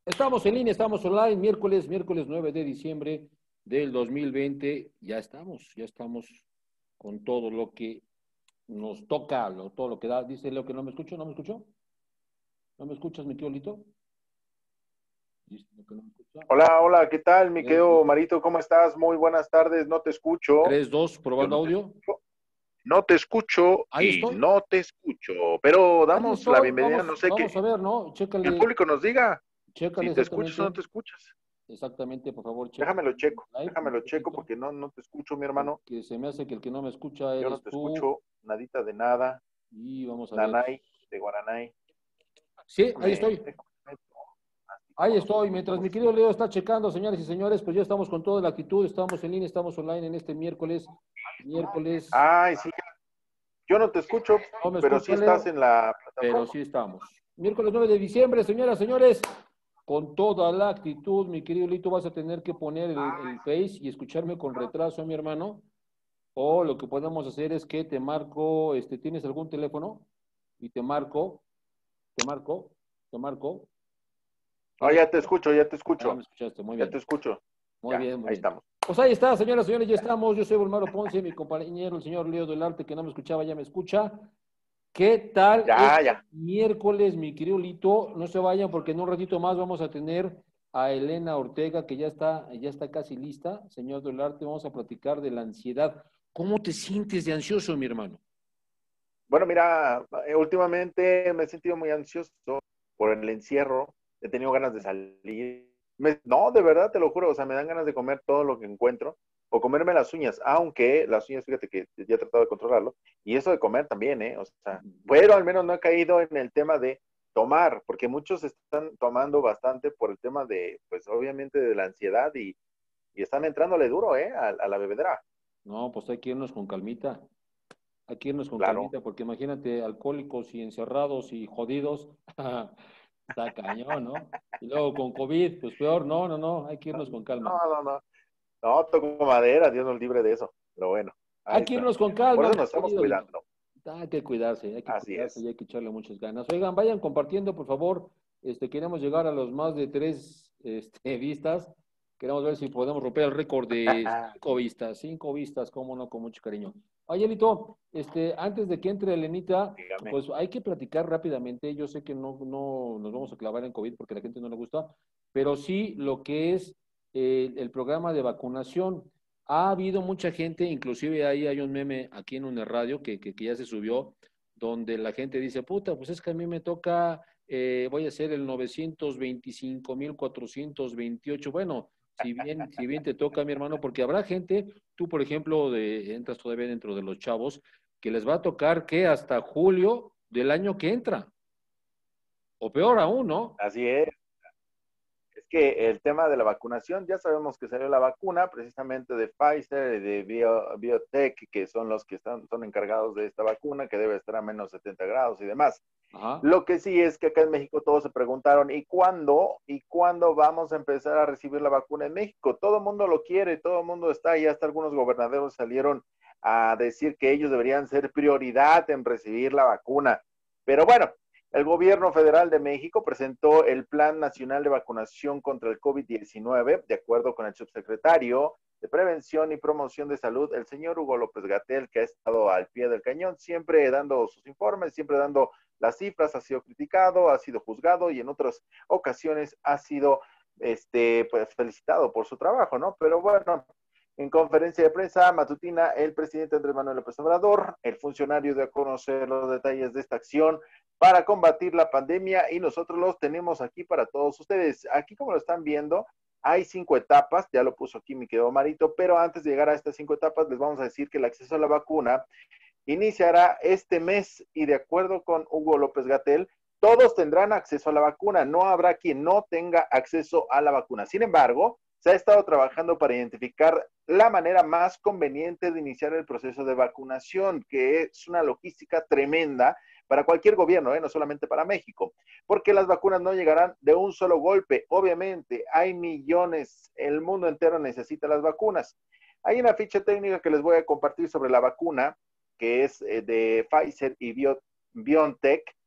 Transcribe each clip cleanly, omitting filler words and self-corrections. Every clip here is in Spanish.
Estamos en línea, estamos online, miércoles 9 de diciembre del 2020. Ya estamos con todo lo que nos toca, todo lo que da. Dice Leo que no me escucho, ¿no me escuchó? ¿No me escuchas, mi tío Lito? Dice Leo que no me escucha. Hola, hola, ¿qué tal, mi 3, querido 2, Marito? ¿Cómo estás? Muy buenas tardes, no te escucho. 3, 2, Yo probando no te audio. escucho, no te escucho Ahí y estoy, no te escucho. Pero ahí damos la estoy. bienvenida, Vamos, no sé vamos a qué, ver, ¿no? el Chécale, público nos diga chécale si te escuchas o no exactamente, te escuchas. exactamente, por favor, chécale. Live, un Déjamelo checo momentito, porque no te escucho, mi hermano. porque se me hace que el que no me escucha Yo no eres te tú. escucho, nadita de nada, Y vamos a ver. nanay, de Guaranay. Sí, ahí estoy. Déjame meto, así Ahí como nos estoy. Mientras conocemos. mi querido Leo está checando, señores y señores, pues ya estamos con toda la actitud, estamos en línea, estamos online en este miércoles. Ay, sí, yo no te escucho, No me pero sí escucha estás Leo, en la pero plataforma. sí estamos. Miércoles 9 de diciembre, señoras y señores, con toda la actitud, mi querido Lito, vas a tener que poner el Face y escucharme con retraso, mi hermano. O lo que podemos hacer es que te marco, ¿tienes algún teléfono? Y te marco, te marco. Ah, ¿Tienes? ya te Ah, escucho, me escuchaste, muy ya bien. te escucho. Muy Ya, bien, muy ahí bien. estamos. Pues ahí está, señoras y señores, ya estamos. Yo soy Volmaro Ponce, mi compañero, el señor Leo del Arte, que no me escuchaba, ya me escucha. ¿Qué tal Ya, este ya. miércoles, mi querido Lito? No se vayan porque en un ratito más vamos a tener a Elena Ortega, que ya está casi lista. Señor del Arte, vamos a platicar de la ansiedad. ¿Cómo te sientes de ansioso, mi hermano? Bueno, mira, últimamente me he sentido muy ansioso por el encierro. He tenido ganas de salir. No, de verdad, te lo juro. O sea, me dan ganas de comer todo lo que encuentro o comerme las uñas, aunque las uñas, fíjate que ya he tratado de controlarlo. Y eso de comer también, ¿eh? O sea, pero al menos no he caído en el tema de tomar, porque muchos están tomando bastante por el tema de, pues obviamente de la ansiedad y están entrándole duro, ¿eh? A la bebedera. No, pues hay que irnos con calmita. Hay que irnos con Claro. calmita, porque imagínate, alcohólicos y encerrados y jodidos, está cañón, ¿no? Y luego con COVID, pues peor, no, hay que irnos con calma. No. No, toco madera, Dios nos libre de eso. Pero bueno, ahí Hay que está. irnos con Por calma, eso mi nos estamos querido Lito. cuidando. Hay que Así cuidarse es. y hay que echarle muchas ganas. Oigan, vayan compartiendo, por favor. Queremos llegar a los más de 3 vistas. Queremos ver si podemos romper el récord de 5 vistas. 5 vistas, cómo no, con mucho cariño. Oye, Lito, antes de que entre Elenita, Dígame. pues hay que platicar rápidamente. Yo sé que no nos vamos a clavar en COVID porque a la gente no le gusta, pero sí lo que es el programa de vacunación. Ha habido mucha gente, inclusive ahí hay un meme aquí en una radio que ya se subió, donde la gente dice, puta, pues es que a mí me toca, voy a hacer el 925,428. Bueno, si bien te toca, mi hermano, porque habrá gente, tú por ejemplo, entras todavía dentro de los chavos, que les va a tocar que hasta julio del año que entra, o peor aún, ¿no? Así es. Es que el tema de la vacunación, ya sabemos que salió la vacuna precisamente de Pfizer y de Biotech, que son los que son encargados de esta vacuna, que debe estar a menos 70 grados y demás. Ajá. Lo que sí es que acá en México todos se preguntaron, ¿y cuándo? ¿Y cuándo vamos a empezar a recibir la vacuna en México? Todo el mundo lo quiere, todo el mundo está, y hasta algunos gobernadores salieron a decir que ellos deberían ser prioridad en recibir la vacuna. Pero bueno, el gobierno federal de México presentó el Plan Nacional de Vacunación contra el COVID-19, de acuerdo con el subsecretario de Prevención y Promoción de Salud, el señor Hugo López Gatell, que ha estado al pie del cañón, siempre dando sus informes, siempre dando las cifras, ha sido criticado, ha sido juzgado y en otras ocasiones ha sido pues, felicitado por su trabajo, ¿no? Pero bueno, en conferencia de prensa matutina, el presidente Andrés Manuel López Obrador, el funcionario dio a conocer los detalles de esta acción para combatir la pandemia y nosotros los tenemos aquí para todos ustedes. Aquí, como lo están viendo, hay 5 etapas, ya lo puso aquí mi querido Marito, pero antes de llegar a estas 5 etapas, les vamos a decir que el acceso a la vacuna iniciará este mes y de acuerdo con Hugo López Gatell, todos tendrán acceso a la vacuna, no habrá quien no tenga acceso a la vacuna. Sin embargo, se ha estado trabajando para identificar la manera más conveniente de iniciar el proceso de vacunación, que es una logística tremenda para cualquier gobierno, no solamente para México, porque las vacunas no llegarán de un solo golpe. Obviamente, hay millones, el mundo entero necesita las vacunas. Hay una ficha técnica que les voy a compartir sobre la vacuna, que es de Pfizer y BioNTech,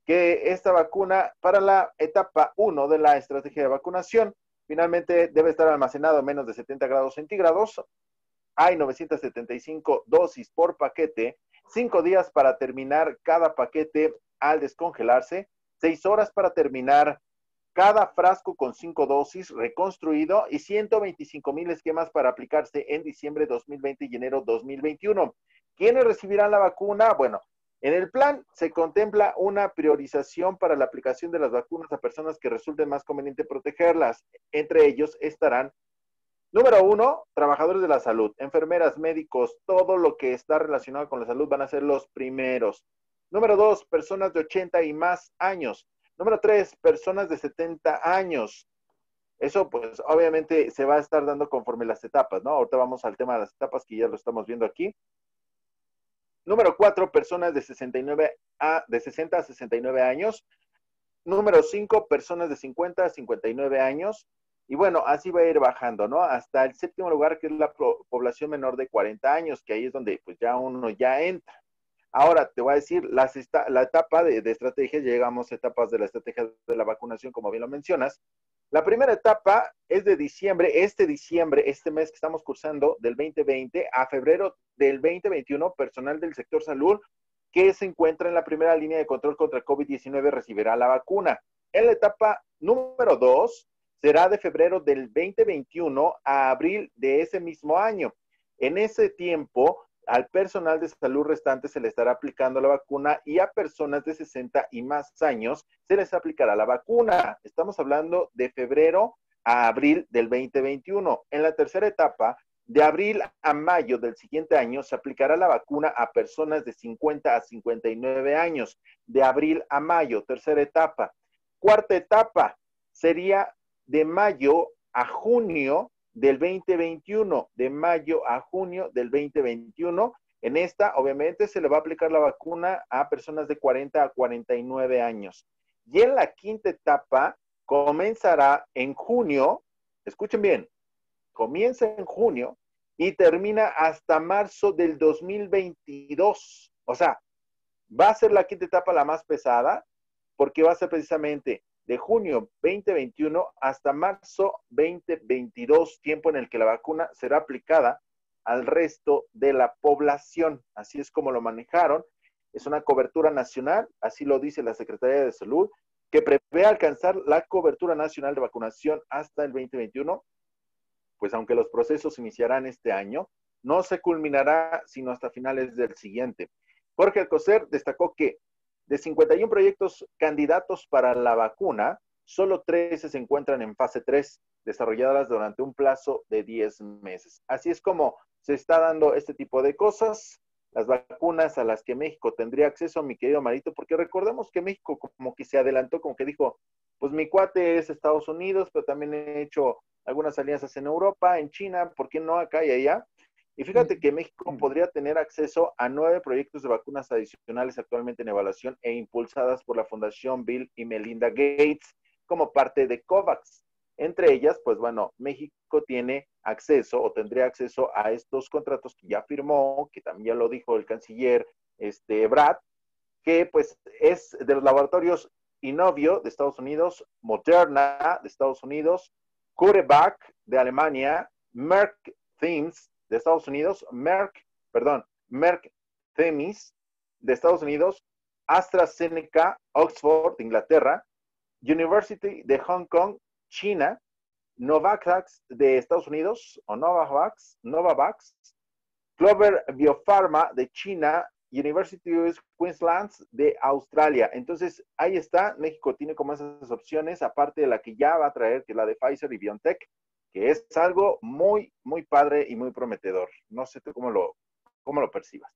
que esta vacuna para la etapa 1 de la estrategia de vacunación finalmente debe estar almacenado a menos de 70 grados centígrados. Hay 975 dosis por paquete, 5 días para terminar cada paquete al descongelarse, 6 horas para terminar cada frasco con 5 dosis reconstruido y 125,000 esquemas para aplicarse en diciembre de 2020 y enero 2021. ¿Quiénes recibirán la vacuna? Bueno, en el plan se contempla una priorización para la aplicación de las vacunas a personas que resulten más conveniente protegerlas. Entre ellos estarán, número 1, trabajadores de la salud, enfermeras, médicos, todo lo que está relacionado con la salud van a ser los primeros. Número 2, personas de 80 y más años. Número 3, personas de 70 años. Eso, pues, obviamente se va a estar dando conforme las etapas, ¿no? Ahorita vamos al tema de las etapas que ya lo estamos viendo aquí. Número 4, personas de 60 a 69 años. Número 5, personas de 50 a 59 años. Y bueno, así va a ir bajando, ¿no? Hasta el séptimo lugar, que es la población menor de 40 años, que ahí es donde pues ya uno ya entra. Ahora, te voy a decir, la etapa de estrategia, llegamos a etapas de la estrategia de la vacunación, como bien lo mencionas. La primera etapa es de diciembre, este mes que estamos cursando, del 2020 a febrero del 2021, personal del sector salud que se encuentra en la primera línea de control contra COVID-19 recibirá la vacuna. En la etapa número 2 será de febrero del 2021 a abril de ese mismo año. En ese tiempo, al personal de salud restante se le estará aplicando la vacuna y a personas de 60 y más años se les aplicará la vacuna. Estamos hablando de febrero a abril del 2021. En la tercera etapa, de abril a mayo del siguiente año, se aplicará la vacuna a personas de 50 a 59 años. De abril a mayo, tercera etapa. Cuarta etapa sería de mayo a junio del 2021, de mayo a junio del 2021. En esta, obviamente, se le va a aplicar la vacuna a personas de 40 a 49 años. Y en la quinta etapa, comenzará en junio, escuchen bien, comienza en junio y termina hasta marzo del 2022. O sea, va a ser la quinta etapa la más pesada, porque va a ser precisamente de junio 2021 hasta marzo 2022, tiempo en el que la vacuna será aplicada al resto de la población. Así es como lo manejaron. Es una cobertura nacional, así lo dice la Secretaría de Salud, que prevé alcanzar la cobertura nacional de vacunación hasta el 2021, pues aunque los procesos iniciarán este año, no se culminará sino hasta finales del siguiente. Jorge Alcocer destacó que de 51 proyectos candidatos para la vacuna, solo 13 se encuentran en fase 3, desarrolladas durante un plazo de 10 meses. Así es como se está dando este tipo de cosas, las vacunas a las que México tendría acceso, mi querido Marito, porque recordemos que México como que se adelantó, como que dijo, pues mi cuate es Estados Unidos, pero también he hecho algunas alianzas en Europa, en China, ¿por qué no acá y allá? Y fíjate que México podría tener acceso a 9 proyectos de vacunas adicionales actualmente en evaluación e impulsadas por la Fundación Bill y Melinda Gates como parte de COVAX. Entre ellas, pues bueno, México tiene acceso o tendría acceso a estos contratos que ya firmó, que también ya lo dijo el canciller Brad, que pues es de los laboratorios Inovio de Estados Unidos, Moderna de Estados Unidos, CureVac de Alemania, Merck Themis de Estados Unidos, Merck Themis de Estados Unidos, AstraZeneca, Oxford de Inglaterra, University de Hong Kong, China, Novavax de Estados Unidos, o Novavax, Clover Biopharma de China, University of Queensland de Australia. Entonces, ahí está, México tiene como esas opciones, aparte de la que ya va a traer, que es la de Pfizer y BioNTech, que es algo muy, muy padre y muy prometedor. No sé tú cómo lo percibas.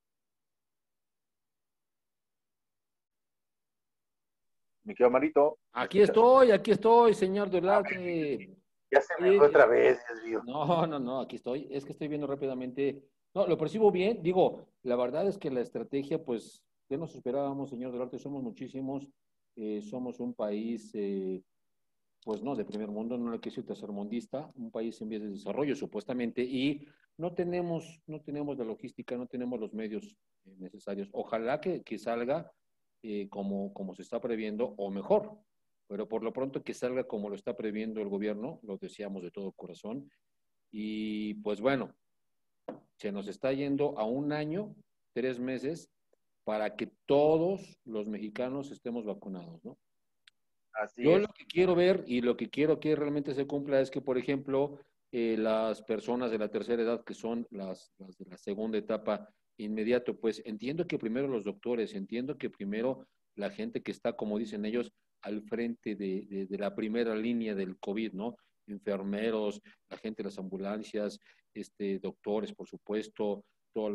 Mi querido Marito. Aquí estoy, señor Duarte. Ya se me fue Oye, otra vez, Dios mío. no, aquí estoy. Es que estoy viendo rápidamente. No, lo percibo bien. Digo, la verdad es que la estrategia, pues, ya nos esperábamos, señor Duarte, somos muchísimos. Somos un país, pues no, de primer mundo, no le quiero decir tercermundista, un país en vías de desarrollo, supuestamente, y no tenemos la logística, no tenemos los medios necesarios. Ojalá que salga. como se está previendo, o mejor, pero por lo pronto que salga como lo está previendo el gobierno, lo deseamos de todo corazón. Y pues bueno, se nos está yendo a un año, 3 meses, para que todos los mexicanos estemos vacunados, ¿no? Así Yo lo es. que quiero ver y lo que quiero que realmente se cumpla es que, por ejemplo, las personas de la tercera edad, que son las de la segunda etapa inmediato, pues entiendo que primero los doctores, entiendo que primero la gente que está, como dicen ellos, al frente de la primera línea del COVID, ¿no? Enfermeros, la gente de las ambulancias, doctores, por supuesto,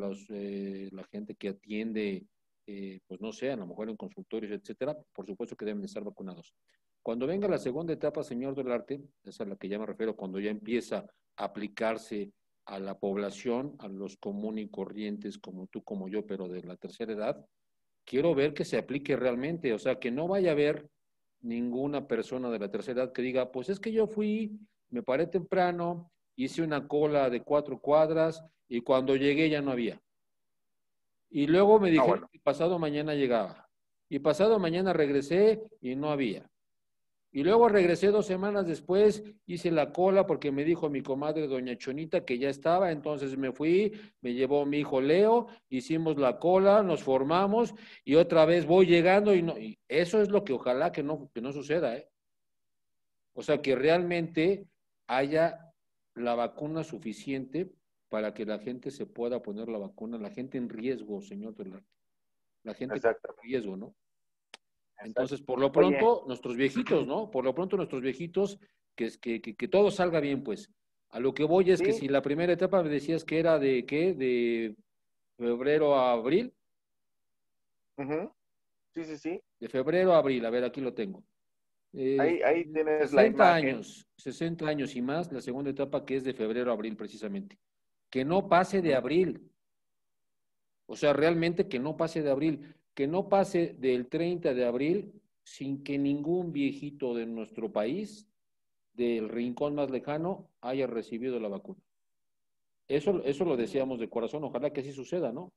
la gente que atiende, pues no sé, a lo mejor en consultorios, etcétera, por supuesto que deben estar vacunados. Cuando venga la segunda etapa, señor Dolarte, esa es a la que ya me refiero, cuando ya empieza a aplicarse a la población, a los comunes y corrientes como tú, como yo, pero de la tercera edad, quiero ver que se aplique realmente, o sea, que no vaya a haber ninguna persona de la tercera edad que diga, pues es que yo fui, me paré temprano, hice una cola de 4 cuadras y cuando llegué ya no había. Y luego me Ah, dijeron bueno. que pasado mañana llegaba. Y pasado mañana regresé y no había. Y luego regresé 2 semanas después, hice la cola porque me dijo mi comadre doña Chonita que ya estaba, entonces me fui, me llevó mi hijo Leo, hicimos la cola, nos formamos y otra vez voy llegando y no, y eso es lo que ojalá que no suceda, ¿eh? O sea, que realmente haya la vacuna suficiente para que la gente se pueda poner la vacuna, la gente en riesgo, señor Dolarte, la gente Exacto, en riesgo, ¿no? exacto. Entonces, por lo Oye, pronto, nuestros viejitos, ¿no? Por lo pronto, nuestros viejitos, que todo salga bien, pues. A lo que voy es que sí, si la primera etapa me decías que era de, ¿qué? De febrero a abril, ujú, sí, sí, sí. de febrero a abril, a ver, aquí lo tengo. Ahí tienes la 60 imagen. años, 60 años y más, la segunda etapa que es de febrero a abril precisamente. Que no pase de Ujú. abril, o sea, realmente que no pase de abril, que no pase del 30 de abril sin que ningún viejito de nuestro país del rincón más lejano haya recibido la vacuna. Eso lo deseamos de corazón, ojalá que así suceda, ¿no?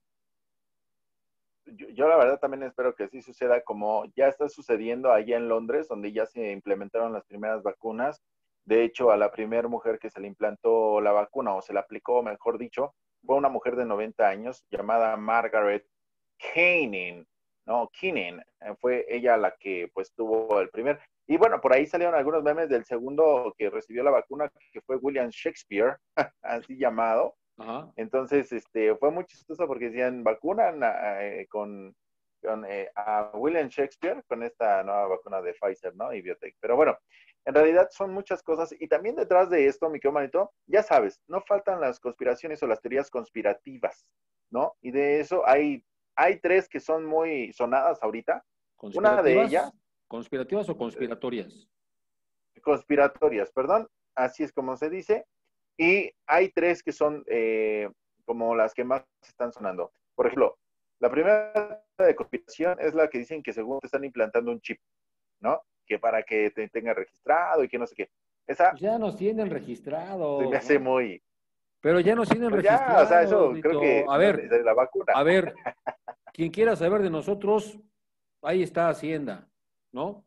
Yo la verdad también espero que así suceda como ya está sucediendo allá en Londres, donde ya se implementaron las primeras vacunas. De hecho, a la primera mujer que se le implantó la vacuna, o se la aplicó, mejor dicho, fue una mujer de 90 años llamada Margaret Keenan, ¿no? Keenan, fue ella la que pues tuvo el primer. Y bueno, por ahí salieron algunos memes del segundo que recibió la vacuna, que fue William Shakespeare, así llamado. Ajá. Entonces, fue muy chistoso porque decían, vacunan a William Shakespeare con esta nueva vacuna de Pfizer, ¿no? Y Biotech. Pero bueno, en realidad son muchas cosas. Y también detrás de esto, mi querido Manito, ya sabes, no faltan las conspiraciones o las teorías conspirativas, ¿no? Y de eso hay tres que son muy sonadas ahorita. Una de ¿Conspirativas? ellas, ¿Conspirativas o conspiratorias? conspiratorias, perdón, así es como se dice, y hay tres que son como las que más están sonando. Por ejemplo, la primera de conspiración es la que dicen que según te están implantando un chip, ¿no? Que para que te tenga registrado y que no sé qué. Esa Pues ya nos tienen se me registrados, hace ¿no? muy, Pero ya nos tienen pues ya, o sea, registrados, eso creo que Lito. no es necesaria la vacuna. A ver, quien quiera saber de nosotros, ahí está Hacienda, ¿no?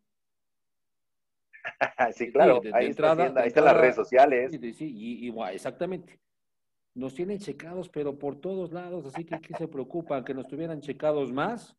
Sí, Sí, claro, ahí está Hacienda, de ahí están las redes entrada, sociales. sí, exactamente. Nos tienen checados, pero por todos lados, así que ¿qué se preocupan? ¿Que nos tuvieran checados más?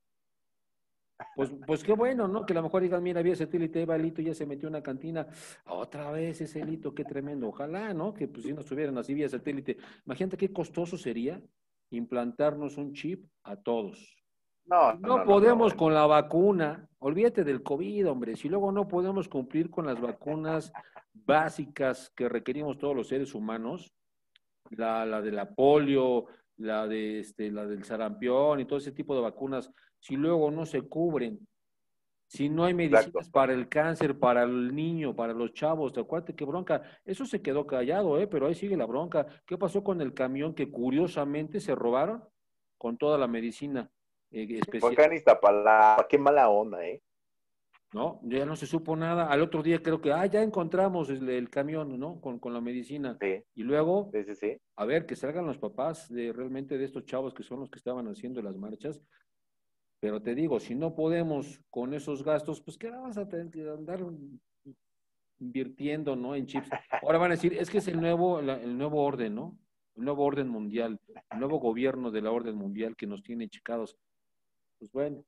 Pues qué bueno, ¿no? Que a lo mejor digan, mira, vía satélite, va Lito, ya se metió en una cantina, otra vez ese Lito, qué tremendo. Ojalá, ¿no? Que pues si nos tuvieran así vía satélite. Imagínate qué costoso sería implantarnos un chip a todos. Si No, no no, no, no, podemos bueno. con la vacuna, olvídate del COVID, hombre. Si luego no podemos cumplir con las vacunas básicas que requerimos todos los seres humanos, la de la polio, la del sarampión y todo ese tipo de vacunas, si luego no se cubren, si no hay Exacto. medicinas para el cáncer, para el niño, para los chavos, te acuerdas qué bronca, eso se quedó callado, pero ahí sigue la bronca. ¿Qué pasó con el camión que curiosamente se robaron con toda la medicina Fue especial? acá en Iztapalapa, qué mala onda, ¿eh? ¿No? Ya no se supo nada. Al otro día creo que, ya encontramos el camión, ¿no? Con la medicina. Sí, Y luego, sí, sí, sí. a ver, que salgan los papás de realmente de estos chavos que son los que estaban haciendo las marchas, Pero te digo, si no podemos con esos gastos, pues ¿qué vas a tener que andar invirtiendo, ¿no? En chips. Ahora van a decir, es que es el nuevo orden, ¿no? El nuevo orden mundial, el nuevo gobierno de la orden mundial que nos tiene checados. Pues bueno,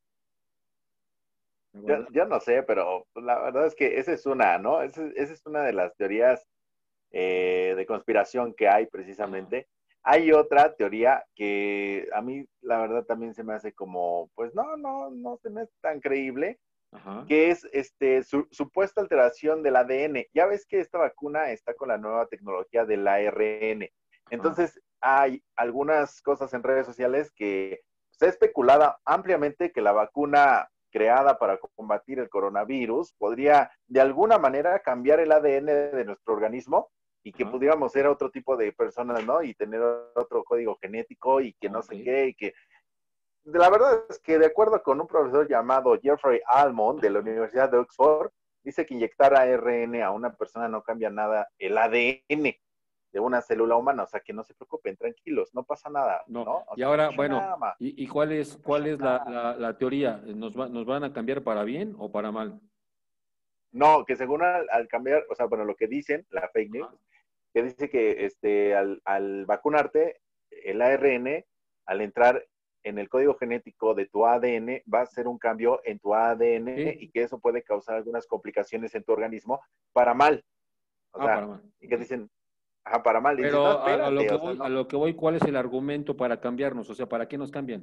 la verdad. Yo no sé, pero pues, la verdad es que esa es una, ¿no? Esa es una de las teorías de conspiración que hay Ajá, precisamente. Hay otra teoría que a mí, la verdad, también se me hace como, pues no se me hace tan creíble, ajá, que es supuesta alteración del ADN. Ya ves que esta vacuna está con la nueva tecnología del ARN. ajá. Entonces, hay algunas cosas en redes sociales que se ha especulado ampliamente que la vacuna creada para combatir el coronavirus podría de alguna manera cambiar el ADN de nuestro organismo y que Ajá. pudiéramos ser otro tipo de personas, ¿no? Y tener otro código genético y que no Ok. sé qué, y que la verdad es que de acuerdo con un profesor llamado Jeffrey Almond de la Ajá. Universidad de Oxford, dice que inyectar ARN a una persona no cambia nada el ADN de una célula humana, o sea que no se preocupen, tranquilos, no pasa nada, No. ¿no? O Y sea, no ahora, pasa bueno, nada, ma, ¿y no cuál pasa es nada. la teoría? Nos van a cambiar para bien o para mal? No, que según al cambiar, o sea, bueno, lo que dicen, la fake news, Ajá. que dice que al vacunarte, el ARN, al entrar en el código genético de tu ADN, va a ser un cambio en tu ADN Sí. y que eso puede causar algunas complicaciones en tu organismo para mal. O Ah, para sea, mal. y que Ok. dicen, ajá, para mal. Y dices, no, Pero espérate, o sea, a no, lo que voy, ¿cuál es el argumento para cambiarnos? O sea, ¿para qué nos cambian?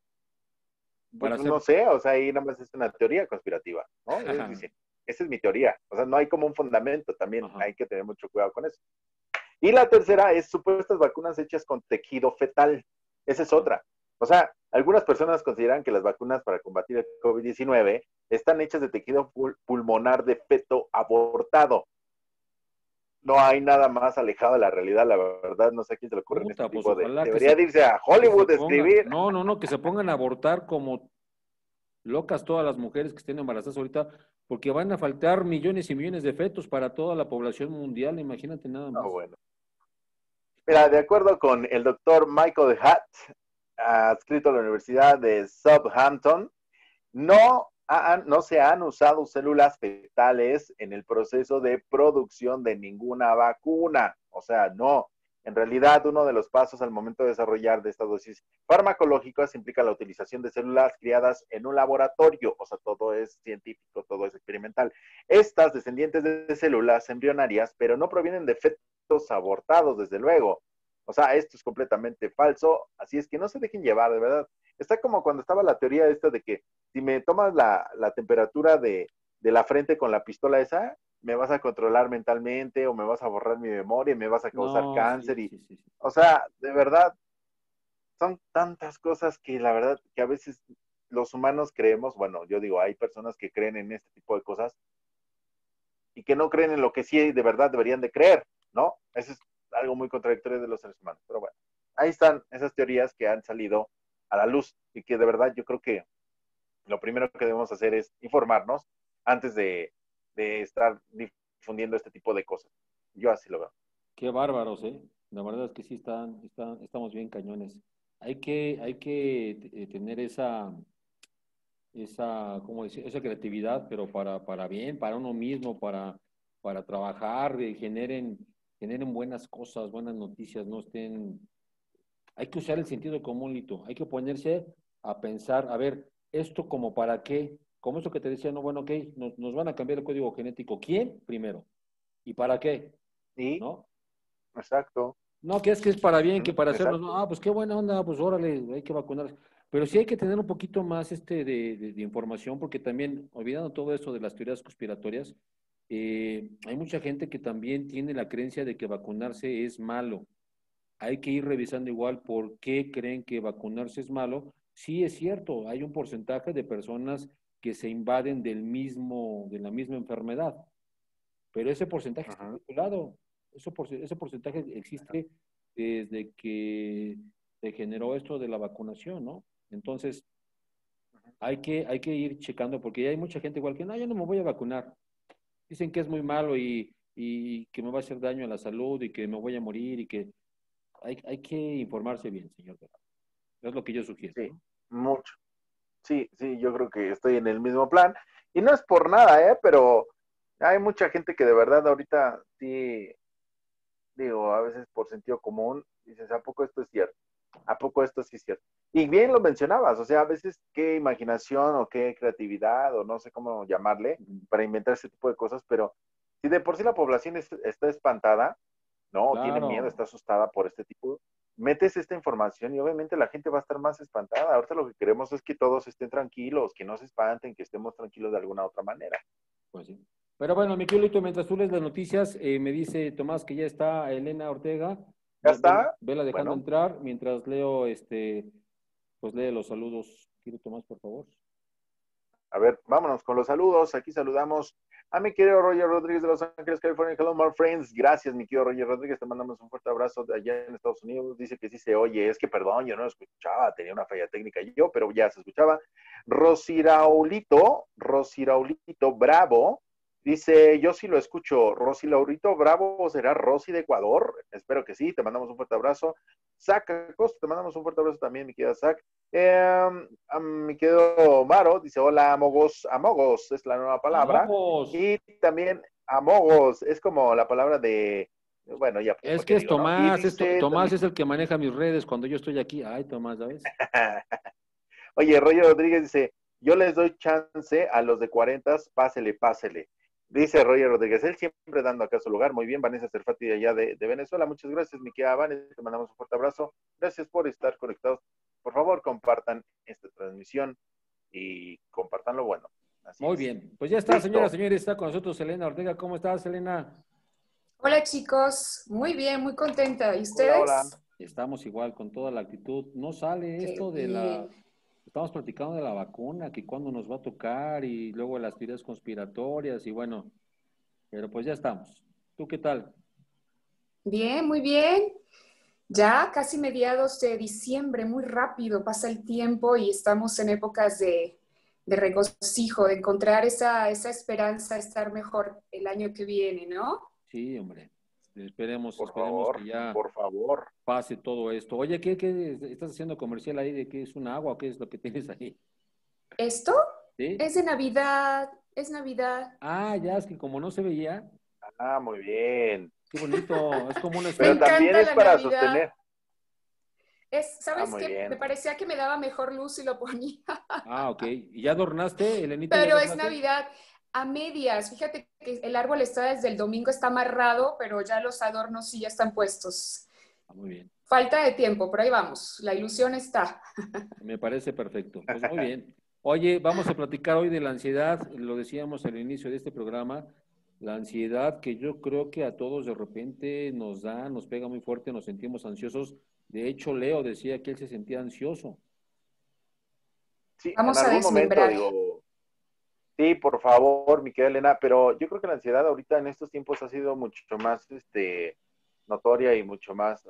pues Para hacer. no sé, o sea, ahí nada más es una teoría conspirativa, ¿no? Ellos dicen, esa es mi teoría. O sea, no hay como un fundamento, también Ajá. hay que tener mucho cuidado con eso. Y la tercera es supuestas vacunas hechas con tejido fetal. Esa es Ajá. otra. O sea, algunas personas consideran que las vacunas para combatir el COVID-19 están hechas de tejido pulmonar de feto abortado. No hay nada más alejado de la realidad, la verdad. No sé a quién se le ocurre en este Puta, pues tipo de. ojalá Debería de irse a que se Hollywood a pongan, escribir. no, que se pongan a abortar como locas todas las mujeres que estén embarazadas ahorita, porque van a faltar millones y millones de fetos para toda la población mundial, imagínate nada No, más. bueno. Mira, de acuerdo con el doctor Michael Hatt, adscrito a la Universidad de Southampton, no se han usado células fetales en el proceso de producción de ninguna vacuna. O sea, no. En realidad, uno de los pasos al momento de desarrollar de estas dosis farmacológicas implica la utilización de células criadas en un laboratorio. O sea, todo es científico, todo es experimental. Estas descendientes de células embrionarias, pero no provienen de fetos abortados, desde luego. O sea, esto es completamente falso. Así es que no se dejen llevar, de verdad. Está como cuando estaba la teoría esta de que si me tomas la temperatura de la frente con la pistola esa, me vas a controlar mentalmente o me vas a borrar mi memoria y me vas a causar No, cáncer sí, y, sí, sí, sí. o sea, de verdad, son tantas cosas que la verdad que a veces los humanos creemos, bueno, yo digo, hay personas que creen en este tipo de cosas y que no creen en lo que sí de verdad deberían de creer, ¿no? Eso es algo muy contradictorio de los seres humanos, pero bueno, ahí están esas teorías que han salido a la luz y que de verdad yo creo que lo primero que debemos hacer es informarnos antes de estar difundiendo este tipo de cosas. Yo así lo veo. Qué bárbaros, ¿eh? La verdad es que sí estamos bien cañones. Hay que tener ¿cómo decir? Esa creatividad, pero para bien, para uno mismo, para trabajar, generen buenas cosas, buenas noticias, no estén. Hay que usar el sentido común, Lito. Hay que ponerse a pensar, a ver, esto como para qué, como esto que te decía, no, bueno, ok, nos van a cambiar el código genético. ¿Quién? Primero. ¿Y para qué? Y, ¿No? exacto, No, que es para bien, que para hacernos, no, exacto. pues qué buena onda, pues órale, hay que vacunar. Pero sí hay que tener un poquito más de información, porque también, olvidando todo esto de las teorías conspiratorias, hay mucha gente que también tiene la creencia de que vacunarse es malo. Hay que ir revisando igual por qué creen que vacunarse es malo. Sí es cierto, hay un porcentaje de personas que se invaden de la misma enfermedad, pero ese porcentaje está Uh-huh. calculado. Ese porcentaje existe desde que se generó esto de la vacunación, ¿no? Entonces, hay que ir checando, porque hay mucha gente igual que, no, yo no me voy a vacunar. Dicen que es muy malo y que me va a hacer daño a la salud y que me voy a morir y que hay que informarse bien, señor. Es lo que yo sugiero, Sí, ¿no? mucho. Sí, sí, yo creo que estoy en el mismo plan. Y no es por nada, pero hay mucha gente que de verdad ahorita sí, digo, a veces por sentido común, dices, ¿a poco esto es cierto? ¿A poco esto sí es cierto? Y bien lo mencionabas, o sea, a veces qué imaginación o qué creatividad o no sé cómo llamarle para inventar ese tipo de cosas, pero si de por sí la población está espantada, ¿no? Tiene miedo, Claro. está asustada por este tipo, metes esta información y obviamente la gente va a estar más espantada. Ahorita lo que queremos es que todos estén tranquilos, que no se espanten, que estemos tranquilos de alguna otra manera. Pues sí. Pero bueno, mi querido Lito, mientras tú lees las noticias, me dice Tomás que ya está Elena Ortega. ¿Ya está? Vela dejando Bueno, entrar mientras leo, pues lee los saludos. Quiero Tomás, por favor. a ver, vámonos con los saludos. Aquí saludamos a mi querido Roger Rodríguez de Los Ángeles, California. Hello, my friends. Gracias, mi querido Roger Rodríguez. Te mandamos un fuerte abrazo de allá en Estados Unidos. Dice que sí se oye. Es que, perdón, yo no lo escuchaba. Tenía una falla técnica yo, pero ya se escuchaba. Rosiraulito Bravo. Dice, yo sí lo escucho. Rosiraulito Bravo, ¿será Rosy de Ecuador? Espero que sí. Te mandamos un fuerte abrazo. Zach Acosta, te mandamos un fuerte abrazo también, mi querida Zach. Mi querido Maro dice, hola, Amogos. Amogos es la nueva palabra. ¡Vamos! Y también Amogos es como la palabra de, bueno, ya pues, Es ¿para que qué es digo, no? Y Tomás, dice Tomás también, es el que maneja mis redes cuando yo estoy aquí. Ay, Tomás, ¿sabes? oye, Roger Rodríguez dice, yo les doy chance a los de 40, pásele, pásele. Dice Roger Rodríguez, él siempre dando acá su lugar. Muy bien, Vanessa Cerfati de allá de Venezuela. Muchas gracias, mi querida Vanessa. Te mandamos un fuerte abrazo. Gracias por estar conectados. Por favor, compartan esta transmisión y compartan lo bueno. Así Muy es. bien. Pues ya está, señoras, Listo. señores, está con nosotros Elena Ortega. ¿Cómo estás, Elena? Hola chicos, muy bien, muy contenta. ¿Y Hola, hola. ustedes? Estamos igual con toda la actitud. No sale Qué esto de bien. la... Estamos platicando de la vacuna, que cuándo nos va a tocar y luego las teorías conspiratorias y bueno, pero pues ya estamos. ¿Tú qué tal? Bien, muy bien. Ya casi mediados de diciembre, muy rápido pasa el tiempo y estamos en épocas de regocijo, de encontrar esa esperanza de estar mejor el año que viene, ¿no? Sí, hombre. Esperemos, Por esperemos que favor, ya por favor. pase todo esto. Oye, ¿qué estás haciendo comercial ahí de qué es un agua o qué es lo que tienes ahí? Esto ¿Sí? es de Navidad, es Navidad. Ah, ya, es que como no se veía, Ah, muy bien. qué bonito, es como una Me Pero esfera. también encanta es la para Navidad. sostener. Ah, ¿Sabes muy qué? Me bien. parecía que me daba mejor luz si lo ponía. Ah, ok. ¿Y ya adornaste, Elenita, ya Pero es adornaste? Navidad a medias. Fíjate que el árbol está desde el domingo, está amarrado, pero ya los adornos sí ya están puestos. Ah, muy bien. Falta de tiempo, pero ahí vamos. La ilusión está. Me parece perfecto. Pues muy bien. Oye, vamos a platicar hoy de la ansiedad. Lo decíamos al inicio de este programa. La ansiedad que yo creo que a todos de repente nos da, nos pega muy fuerte, nos sentimos ansiosos. De hecho, Leo decía que él se sentía ansioso. Sí, en Vamos a algún momento desmembrar. digo, sí, por favor, mi querida Elena, pero yo creo que la ansiedad ahorita en estos tiempos ha sido mucho más notoria y mucho más,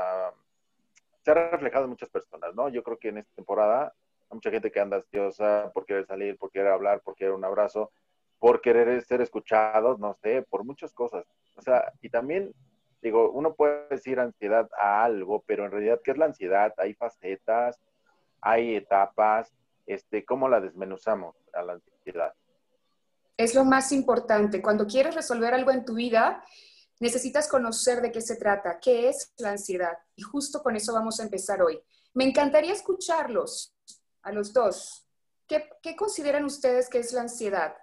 se ha reflejado en muchas personas, ¿no? Yo creo que en esta temporada hay mucha gente que anda ansiosa por querer salir, por querer hablar, por querer un abrazo, por querer ser escuchados, no sé, por muchas cosas. O sea, y también, digo, uno puede decir ansiedad a algo, pero en realidad, ¿qué es la ansiedad? Hay facetas, hay etapas, ¿cómo la desmenuzamos a la ansiedad? Es lo más importante. Cuando quieres resolver algo en tu vida, necesitas conocer de qué se trata, qué es la ansiedad. Y justo con eso vamos a empezar hoy. Me encantaría escucharlos a los dos. ¿Qué consideran ustedes que es la ansiedad?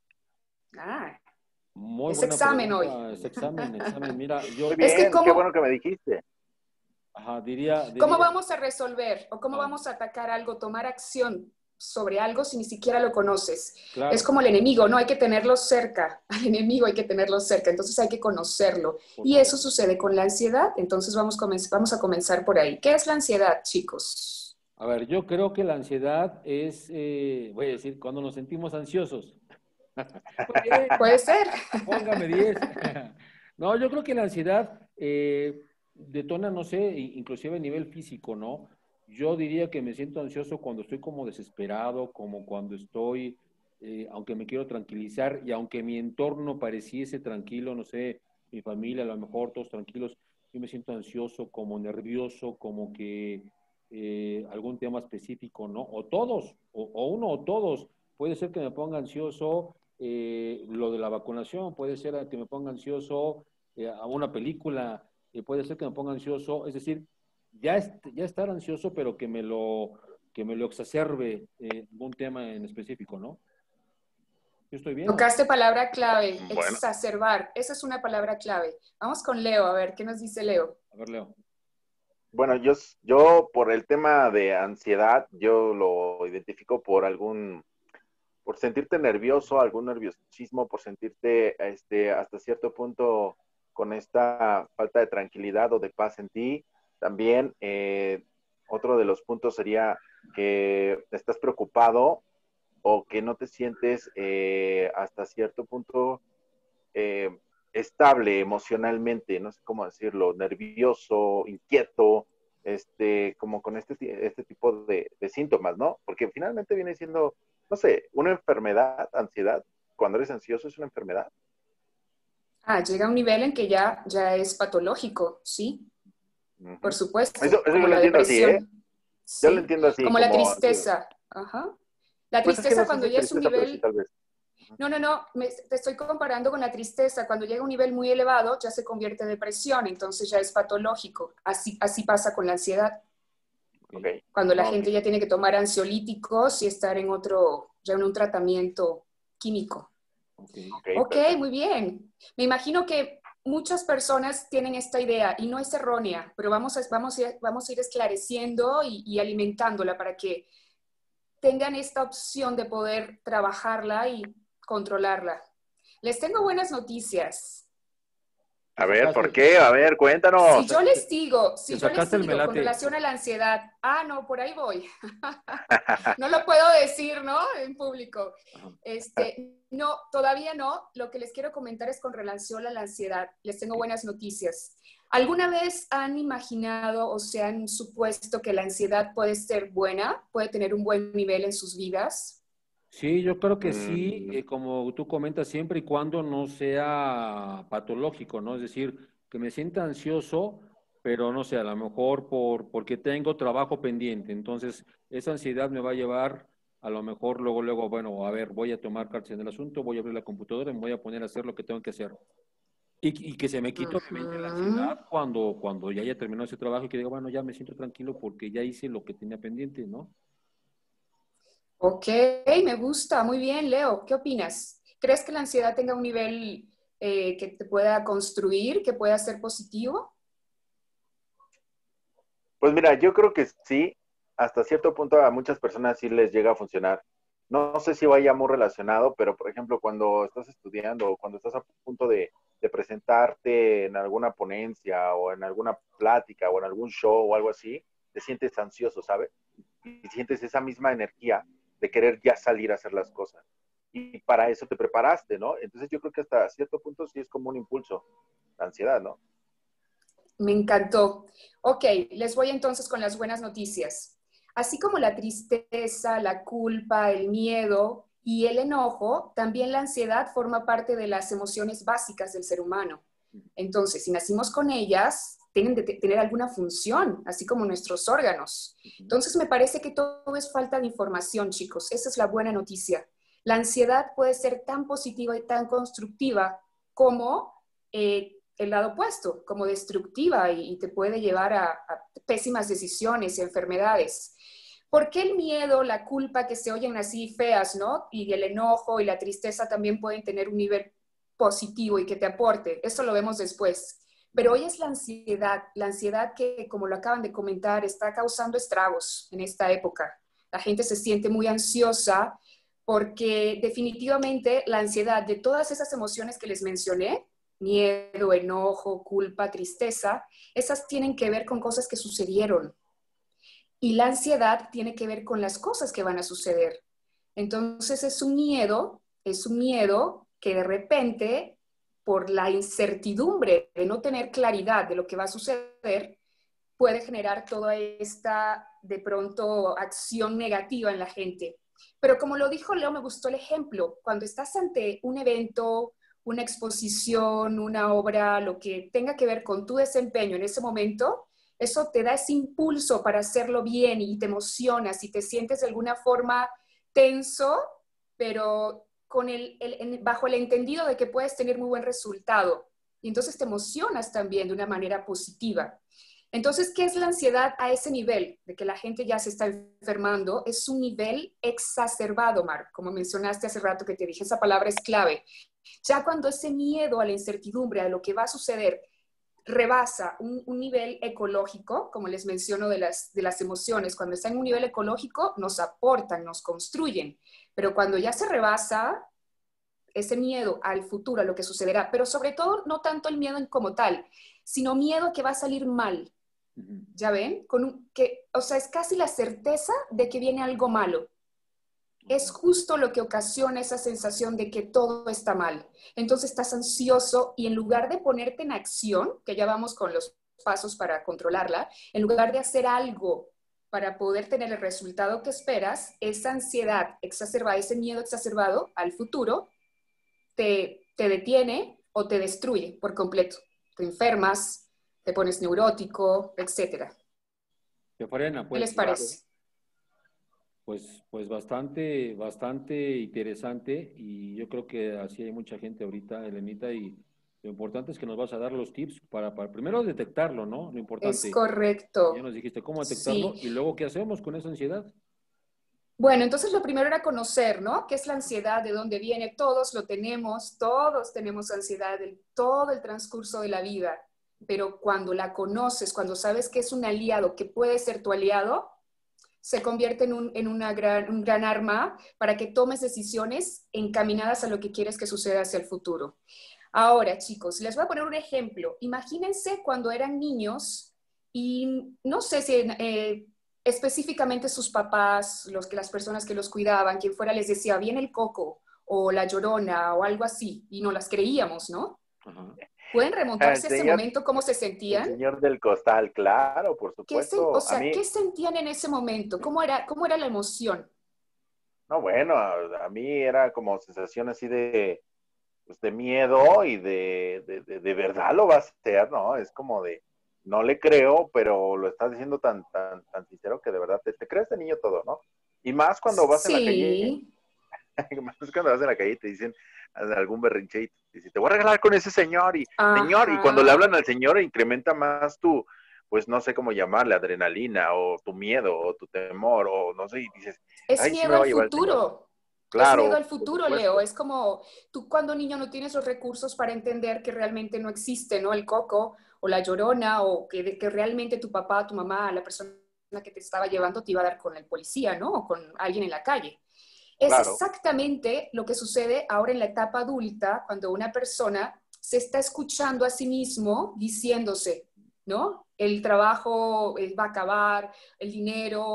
Ah, Muy es buena examen hoy. pregunta, es examen, examen. Mira, Muy Es que bien, qué bueno que me dijiste. ajá, ¿cómo vamos a resolver o cómo ah, vamos a atacar algo, tomar acción sobre algo si ni siquiera lo conoces? Es claro, como el enemigo, ¿no? Hay que tenerlo cerca. Al enemigo hay que tenerlo cerca, entonces hay que conocerlo. por Y eso supuesto. sucede con la ansiedad, entonces vamos a comenzar por ahí. ¿Qué es la ansiedad, chicos? A ver, yo creo que la ansiedad es, voy a decir, cuando nos sentimos ansiosos. Muy bien, Puede ser. póngame 10. No, yo creo que la ansiedad detona, no sé, inclusive a nivel físico, ¿no? Yo diría que me siento ansioso cuando estoy como desesperado, como cuando estoy, aunque me quiero tranquilizar y aunque mi entorno pareciese tranquilo, no sé, mi familia a lo mejor, todos tranquilos, yo me siento ansioso, como nervioso, como que algún tema específico, ¿no? O todos, o uno o todos. Puede ser que me ponga ansioso lo de la vacunación, puede ser que me ponga ansioso a una película, puede ser que me ponga ansioso, es decir, ya estar ansioso, pero que me lo exacerbe algún tema en específico, ¿no? Yo estoy bien. Tocaste palabra clave, Bueno. exacerbar. Esa es una palabra clave. Vamos con Leo, a ver, ¿qué nos dice Leo? A ver, Leo. Bueno, yo por el tema de ansiedad, yo lo identifico por sentirte nervioso, algún nerviosismo, por sentirte hasta cierto punto con esta falta de tranquilidad o de paz en ti. También otro de los puntos sería que estás preocupado o que no te sientes hasta cierto punto eh, estable emocionalmente, no sé cómo decirlo, nervioso, inquieto, como con este tipo de síntomas, ¿no? Porque finalmente viene siendo, no sé, una enfermedad, ansiedad. Cuando eres ansioso es una enfermedad. Llega a un nivel en que ya es patológico, ¿sí? Por Uh-huh. supuesto, Eso yo como lo la entiendo así, ¿eh? depresión, Yo lo ¿sí? entiendo así, Como la como, tristeza, ajá. La pues es que no tristeza sé cuando si ya es un tristeza, pero sí nivel, tal vez. Uh-huh. no, te estoy comparando con la tristeza, cuando llega a un nivel muy elevado ya se convierte en depresión, entonces ya es patológico. Así pasa con la ansiedad, Okay. cuando la Okay. gente ya tiene que tomar ansiolíticos y estar ya en un tratamiento químico. Okay, Ok, perfecto. muy bien. Me imagino que muchas personas tienen esta idea y no es errónea, pero vamos a ir esclareciendo y alimentándola para que tengan esta opción de poder trabajarla y controlarla. Les tengo buenas noticias. Te A ver, ¿por sacaste, qué? A ver, Si cuéntanos. yo les digo, te si yo les sacaste el digo con melate. relación a la ansiedad, no, por ahí voy. No lo puedo decir, ¿no? En público. No, todavía no. Lo que les quiero comentar es con relación a la ansiedad. Les tengo buenas noticias. ¿Alguna vez han imaginado o se han supuesto que la ansiedad puede ser buena, puede tener un buen nivel en sus vidas? Sí, yo creo que sí, Mm, como tú comentas, siempre y cuando no sea patológico, ¿no? Es decir, que me sienta ansioso, pero no sé, a lo mejor porque tengo trabajo pendiente. Entonces, esa ansiedad me va a llevar, a lo mejor luego, bueno, a ver, voy a tomar cartas en el asunto, voy a abrir la computadora y me voy a poner a hacer lo que tengo que hacer. Y que se me quite obviamente la Ujú. ansiedad cuando ya haya terminado ese trabajo y que diga, bueno, ya me siento tranquilo porque ya hice lo que tenía pendiente, ¿no? Ok, me gusta. Muy bien, Leo. ¿Qué opinas? ¿Crees que la ansiedad tenga un nivel que te pueda construir, que pueda ser positivo? Pues mira, yo creo que sí, hasta cierto punto a muchas personas sí les llega a funcionar. No sé si vaya muy relacionado, pero por ejemplo, cuando estás estudiando o cuando estás a punto de presentarte en alguna ponencia o en alguna plática o en algún show o algo así, te sientes ansioso, ¿sabes? Y sientes esa misma energía de querer ya salir a hacer las cosas. Y para eso te preparaste, ¿no? Entonces yo creo que hasta cierto punto sí es como un impulso, la ansiedad, ¿no? Me encantó. Ok, les voy entonces con las buenas noticias. Así como la tristeza, la culpa, el miedo y el enojo, también la ansiedad forma parte de las emociones básicas del ser humano. Entonces, si nacimos con ellas, tienen de tener alguna función, así como nuestros órganos. Entonces, me parece que todo es falta de información, chicos. Esa es la buena noticia. La ansiedad puede ser tan positiva y tan constructiva como el lado opuesto, como destructiva y te puede llevar a pésimas decisiones y enfermedades. ¿Por qué el miedo, la culpa que se oyen así feas, ¿no? Y el enojo y la tristeza también pueden tener un nivel positivo y que te aporte? Eso lo vemos después. Pero hoy es la ansiedad que, como lo acaban de comentar, está causando estragos en esta época. La gente se siente muy ansiosa porque definitivamente la ansiedad de todas esas emociones que les mencioné, miedo, enojo, culpa, tristeza, esas tienen que ver con cosas que sucedieron. Y la ansiedad tiene que ver con las cosas que van a suceder. Entonces es un miedo que de repente, por la incertidumbre de no tener claridad de lo que va a suceder, puede generar toda esta, de pronto, acción negativa en la gente. Pero como lo dijo Leo, me gustó el ejemplo. Cuando estás ante un evento, una exposición, una obra, lo que tenga que ver con tu desempeño en ese momento, Eso te da ese impulso para hacerlo bien y te emocionas y te sientes de alguna forma tenso, pero con bajo el entendido de que puedes tener muy buen resultado. Y entonces te emocionas también de una manera positiva. Entonces, ¿qué es la ansiedad a ese nivel de que la gente ya se está enfermando? Es un nivel exacerbado, Marc, como mencionaste hace rato que te dije, esa palabra es clave. Ya cuando ese miedo a la incertidumbre, a lo que va a suceder, rebasa un nivel ecológico, como les menciono de las emociones, cuando está en un nivel ecológico nos aportan, nos construyen, pero cuando ya se rebasa ese miedo al futuro, a lo que sucederá, pero sobre todo no tanto el miedo como tal, sino miedo a que va a salir mal. ¿Ya ven? O sea, es casi la certeza de que viene algo malo. Es justo lo que ocasiona esa sensación de que todo está mal. Entonces estás ansioso y en lugar de ponerte en acción, que ya vamos con los pasos para controlarla, en lugar de hacer algo para poder tener el resultado que esperas, esa ansiedad exacerbada, ese miedo exacerbado al futuro, te detiene o te destruye por completo. Te enfermas, te pones neurótico, etcétera. Te frena, ¿Qué pues. les parece? Pues bastante, bastante interesante y yo creo que así hay mucha gente ahorita, Elenita, y lo importante es que nos vas a dar los tips para primero detectarlo, ¿no? Lo Es importante. Ya correcto. nos dijiste cómo detectarlo Sí. y luego qué hacemos con esa ansiedad. Bueno, entonces lo primero era conocer, ¿no? ¿Qué es la ansiedad? ¿De dónde viene? Todos lo tenemos, todos tenemos ansiedad en todo el transcurso de la vida, pero cuando la conoces, cuando sabes que es un aliado, que puede ser tu aliado, se convierte en un gran arma para que tomes decisiones encaminadas a lo que quieres que suceda hacia el futuro. Ahora, chicos, les voy a poner un ejemplo. Imagínense cuando eran niños y no sé si específicamente sus papás, las personas que los cuidaban, quien fuera, les decía, viene el coco o la llorona o algo así, y no las creíamos, ¿no? Ajá. ¿Pueden remontarse a ese señor, momento? ¿Cómo se el sentían? señor del costal, claro, por O supuesto. A sea, mí, ¿qué sentían en ese momento? ¿Cómo era la emoción? no, bueno, a mí era como sensación así pues de miedo y de verdad lo va a hacer, ¿no? Es como de, no le creo, pero lo estás diciendo tan sincero que de verdad te crees de niño todo, ¿no? Y más cuando vas en la calle, Sí. más cuando vas en la calle y te dicen algún berrinche y te dicen, te voy a regalar con ese señor señor, y cuando le Ajá. hablan al señor incrementa más tu, pues no sé cómo llamarle, adrenalina o tu miedo o tu temor o no sé, y dices, Es ay, sí me miedo va a al llevar el señor. futuro. Es miedo Claro, al por futuro, Leo. supuesto. Es como tú cuando niño no tienes los recursos para entender que realmente no existe, ¿no? El coco o la llorona o que realmente tu papá, tu mamá, la persona que te estaba llevando te iba a dar con el policía, ¿no? O con alguien en la calle. Es Claro, exactamente lo que sucede ahora en la etapa adulta, cuando una persona se está escuchando a sí mismo diciéndose, ¿no? El trabajo va a acabar, el dinero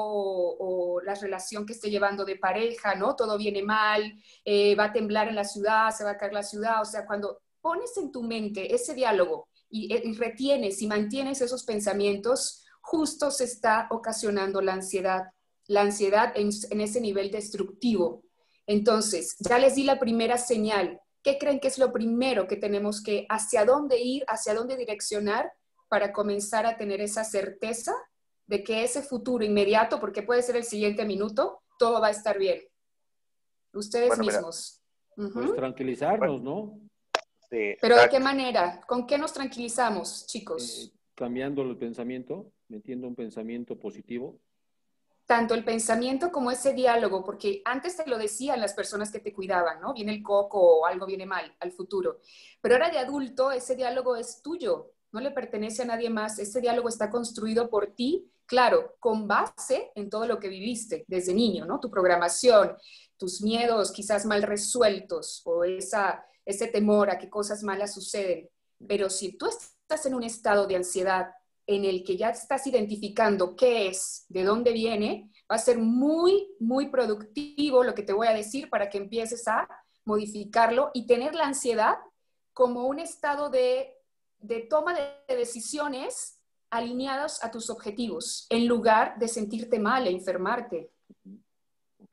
o la relación que esté llevando de pareja, ¿no? Todo viene mal, va a temblar en la ciudad, se va a caer la ciudad. O sea, cuando pones en tu mente ese diálogo y retienes y mantienes esos pensamientos, justo se está ocasionando la ansiedad en ese nivel destructivo. Entonces, ya les di la primera señal. ¿Qué creen que es lo primero que tenemos que, hacia dónde ir, hacia dónde direccionar para comenzar a tener esa certeza de que ese futuro inmediato, porque puede ser el siguiente minuto, todo va a estar bien? Ustedes bueno, mira, mismos. Pues bueno, tranquilizarnos, ¿no? sí, Pero ¿de qué exacto. manera? ¿Con qué nos tranquilizamos, chicos? Cambiando el pensamiento, metiendo un pensamiento positivo. Tanto el pensamiento como ese diálogo, porque antes te lo decían las personas que te cuidaban, ¿no? Viene el coco o algo viene mal al futuro. Pero ahora de adulto, ese diálogo es tuyo, no le pertenece a nadie más. Ese diálogo está construido por ti, claro, con base en todo lo que viviste desde niño, ¿no? Tu programación, tus miedos quizás mal resueltos o ese temor a que cosas malas suceden. Pero si tú estás en un estado de ansiedad, en el que ya estás identificando qué es, de dónde viene, va a ser muy, muy productivo lo que te voy a decir para que empieces a modificarlo y tener la ansiedad como un estado de toma de decisiones alineados a tus objetivos, en lugar de sentirte mal e enfermarte. Ok.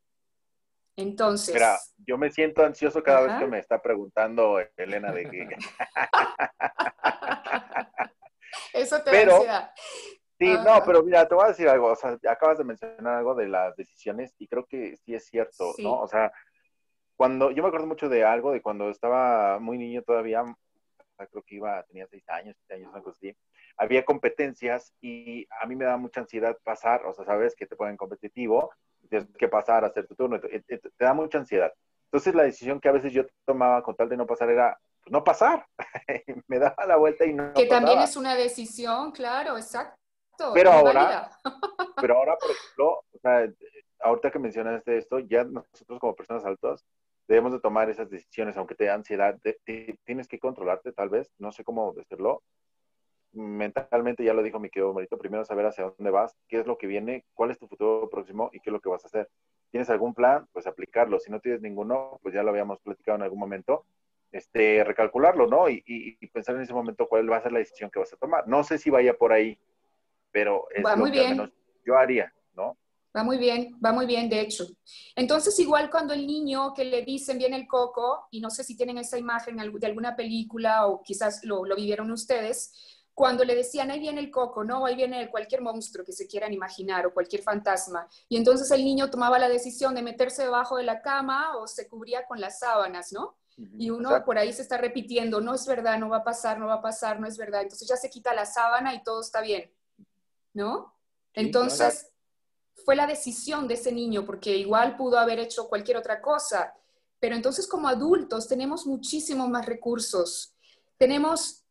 Mira, Entonces, yo me siento ansioso cada vez que ajá. me está preguntando Elena de que Eso te da Pero, ansiedad. sí, no, Ajá. pero mira, te voy a decir algo, o sea, acabas de mencionar algo de las decisiones y creo que sí es cierto, ¿no? Sí. O sea, cuando, yo me acuerdo mucho de algo, de cuando estaba muy niño todavía, o sea, creo que tenía 6 años, 7 años, una cosa así, había competencias y a mí me daba mucha ansiedad pasar, o sea, sabes que te ponen competitivo, tienes que pasar a hacer tu turno, te da mucha ansiedad. Entonces la decisión que a veces yo tomaba con tal de no pasar era, pues, no pasar, me daba la vuelta y no Que también pasaba. es una decisión, claro, exacto, y Pero muy ahora, válida. pero ahora, por ejemplo, o sea, ahorita que mencionaste esto, ya nosotros como personas adultas debemos de tomar esas decisiones, aunque te dé ansiedad, tienes que controlarte tal vez, no sé cómo decirlo, mentalmente ya lo dijo mi querido Marito, primero saber hacia dónde vas, qué es lo que viene, cuál es tu futuro próximo y qué es lo que vas a hacer. ¿Tienes algún plan? Pues aplicarlo. Si no tienes ninguno, pues ya lo habíamos platicado en algún momento, recalcularlo, ¿no? Y pensar en ese momento cuál va a ser la decisión que vas a tomar. No sé si vaya por ahí, pero es Va lo muy que al menos bien, yo haría, ¿no? va muy bien, de hecho. Entonces, igual cuando el niño que le dicen viene el coco, y no sé si tienen esa imagen de alguna película o quizás lo vivieron ustedes, cuando le decían, ahí viene el coco, ¿no? Ahí viene cualquier monstruo que se quieran imaginar o cualquier fantasma. Y entonces el niño tomaba la decisión de meterse debajo de la cama o se cubría con las sábanas, ¿no? Y uno por Exacto. ahí se está repitiendo, no es verdad, no va a pasar, no va a pasar, no es verdad. Entonces ya se quita la sábana y todo está bien, ¿no? Sí, claro. Exacto. Entonces fue la decisión de ese niño, porque igual pudo haber hecho cualquier otra cosa. Pero entonces como adultos tenemos muchísimos más recursos. Tenemos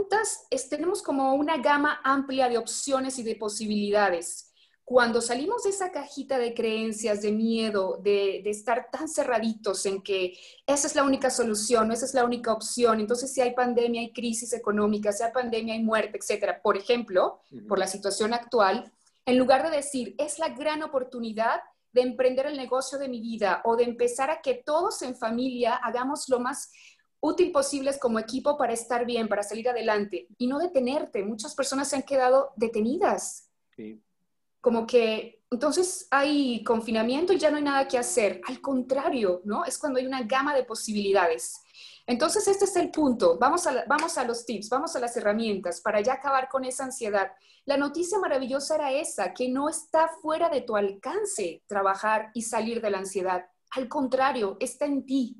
tenemos como una gama amplia de opciones y de posibilidades. Cuando salimos de esa cajita de creencias, de miedo, de estar tan cerraditos en que esa es la única solución, esa es la única opción, entonces si hay pandemia, hay crisis económica, si hay pandemia, hay muerte, etcétera. Por ejemplo, por la situación actual, en lugar de decir, es la gran oportunidad de emprender el negocio de mi vida o de empezar a que todos en familia hagamos lo más útil posibles como equipo para estar bien, para salir adelante y no detenerte. Muchas personas se han quedado detenidas, Sí. como que entonces hay confinamiento y ya no hay nada que hacer. Al contrario, ¿no? Es cuando hay una gama de posibilidades. Entonces, este es el punto. Vamos a los tips, vamos a las herramientas para ya acabar con esa ansiedad. La noticia maravillosa era esa, que no está fuera de tu alcance trabajar y salir de la ansiedad. Al contrario, está en ti,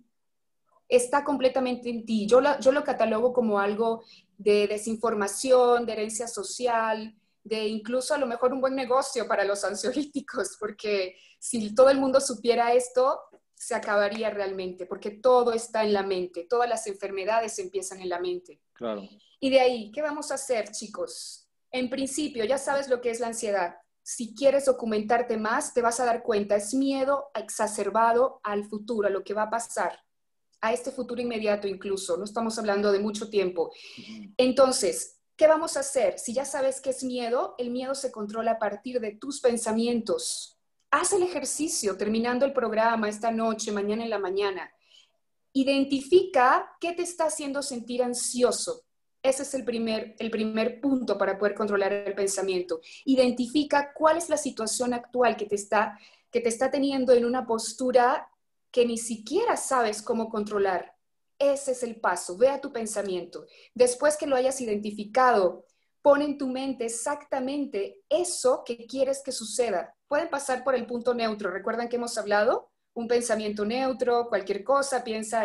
está completamente en ti. Yo lo catalogo como algo de desinformación, de herencia social, de incluso a lo mejor un buen negocio para los ansiolíticos, porque si todo el mundo supiera esto, se acabaría realmente, porque todo está en la mente, todas las enfermedades empiezan en la mente. Claro. Y de ahí, ¿qué vamos a hacer, chicos? En principio, ya sabes lo que es la ansiedad. Si quieres documentarte más, te vas a dar cuenta, es miedo exacerbado al futuro, a lo que va a pasar, a este futuro inmediato incluso, no estamos hablando de mucho tiempo. Ujú. Entonces, ¿qué vamos a hacer? Si ya sabes qué es miedo, el miedo se controla a partir de tus pensamientos. Haz el ejercicio terminando el programa esta noche, mañana en la mañana. Identifica qué te está haciendo sentir ansioso. Ese es el primer punto para poder controlar el pensamiento. Identifica cuál es la situación actual que te está teniendo en una postura que ni siquiera sabes cómo controlar. Ese es el paso. Ve a tu pensamiento. Después que lo hayas identificado, pon en tu mente exactamente eso que quieres que suceda. Pueden pasar por el punto neutro. ¿Recuerdan que hemos hablado? Un pensamiento neutro, cualquier cosa, piensa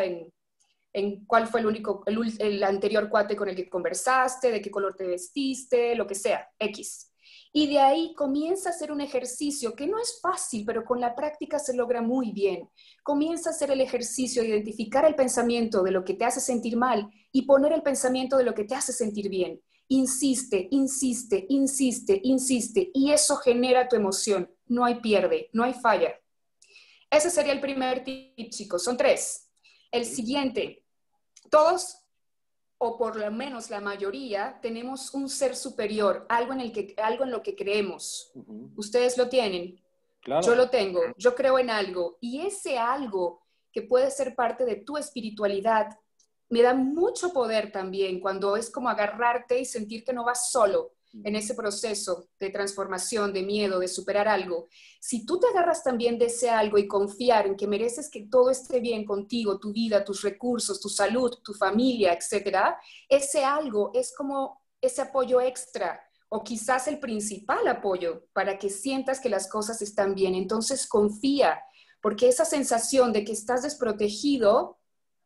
en cuál fue el anterior cuate con el que conversaste, de qué color te vestiste, lo que sea, X. Y de ahí comienza a hacer un ejercicio que no es fácil, pero con la práctica se logra muy bien. Comienza a hacer el ejercicio de identificar el pensamiento de lo que te hace sentir mal y poner el pensamiento de lo que te hace sentir bien. Insiste, insiste, insiste, insiste, y eso genera tu emoción. No hay pierde, no hay falla. Ese sería el primer tip, chicos. Son tres. El Sí. siguiente, todos, o por lo menos la mayoría, tenemos un ser superior, algo en lo que creemos. Ujú. Ustedes lo tienen, yo Claro. lo tengo, yo creo en algo. Y ese algo que puede ser parte de tu espiritualidad, me da mucho poder también cuando es como agarrarte y sentir que no vas solo en Ujú. ese proceso de transformación, de miedo, de superar algo. Si tú te agarras también de ese algo y confiar en que mereces que todo esté bien contigo, tu vida, tus recursos, tu salud, tu familia, etcétera, ese algo es como ese apoyo extra o quizás el principal apoyo para que sientas que las cosas están bien. Entonces confía, porque esa sensación de que estás desprotegido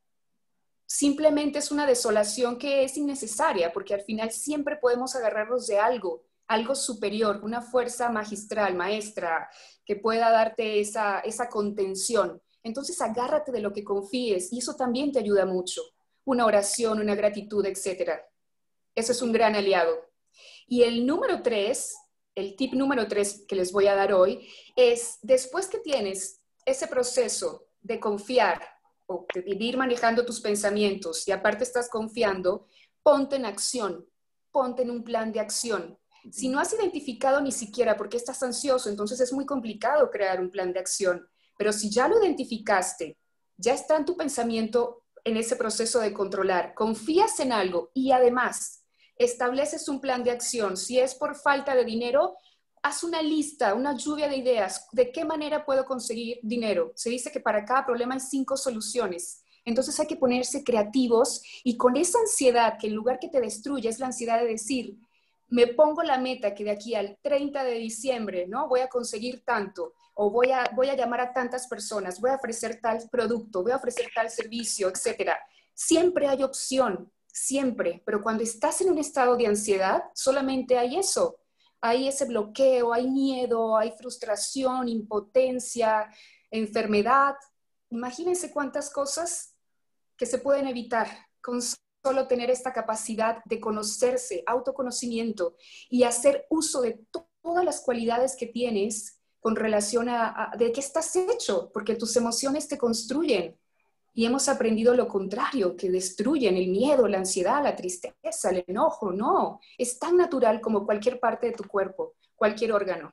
simplemente es una desolación que es innecesaria, porque al final siempre podemos agarrarnos de algo, algo superior, una fuerza magistral, maestra, que pueda darte esa contención. Entonces agárrate de lo que confíes y eso también te ayuda mucho. Una oración, una gratitud, etcétera. Eso es un gran aliado. Y el número 3, el tip número 3 que les voy a dar hoy es, después que tienes ese proceso de confiar o de ir manejando tus pensamientos y aparte estás confiando, ponte en acción, ponte en un plan de acción. Si no has identificado ni siquiera por qué estás ansioso, entonces es muy complicado crear un plan de acción. Pero si ya lo identificaste, ya está en tu pensamiento en ese proceso de controlar, confías en algo y además estableces un plan de acción. Si es por falta de dinero, haz una lista, una lluvia de ideas. ¿De qué manera puedo conseguir dinero? Se dice que para cada problema hay 5 soluciones. Entonces hay que ponerse creativos y con esa ansiedad, que en lugar que te destruye es la ansiedad de decir, me pongo la meta que de aquí al 30 de diciembre, ¿no? Voy a conseguir tanto, o voy a llamar a tantas personas, voy a ofrecer tal producto, voy a ofrecer tal servicio, etcétera. Siempre hay opción, siempre, pero cuando estás en un estado de ansiedad, solamente hay eso. Hay ese bloqueo, hay miedo, hay frustración, impotencia, enfermedad. Imagínense cuántas cosas que se pueden evitar con solo tener esta capacidad de conocerse, autoconocimiento y hacer uso de todas las cualidades que tienes con relación a de qué estás hecho, porque tus emociones te construyen. Y hemos aprendido lo contrario, que destruyen el miedo, la ansiedad, la tristeza, el enojo. No, es tan natural como cualquier parte de tu cuerpo, cualquier órgano.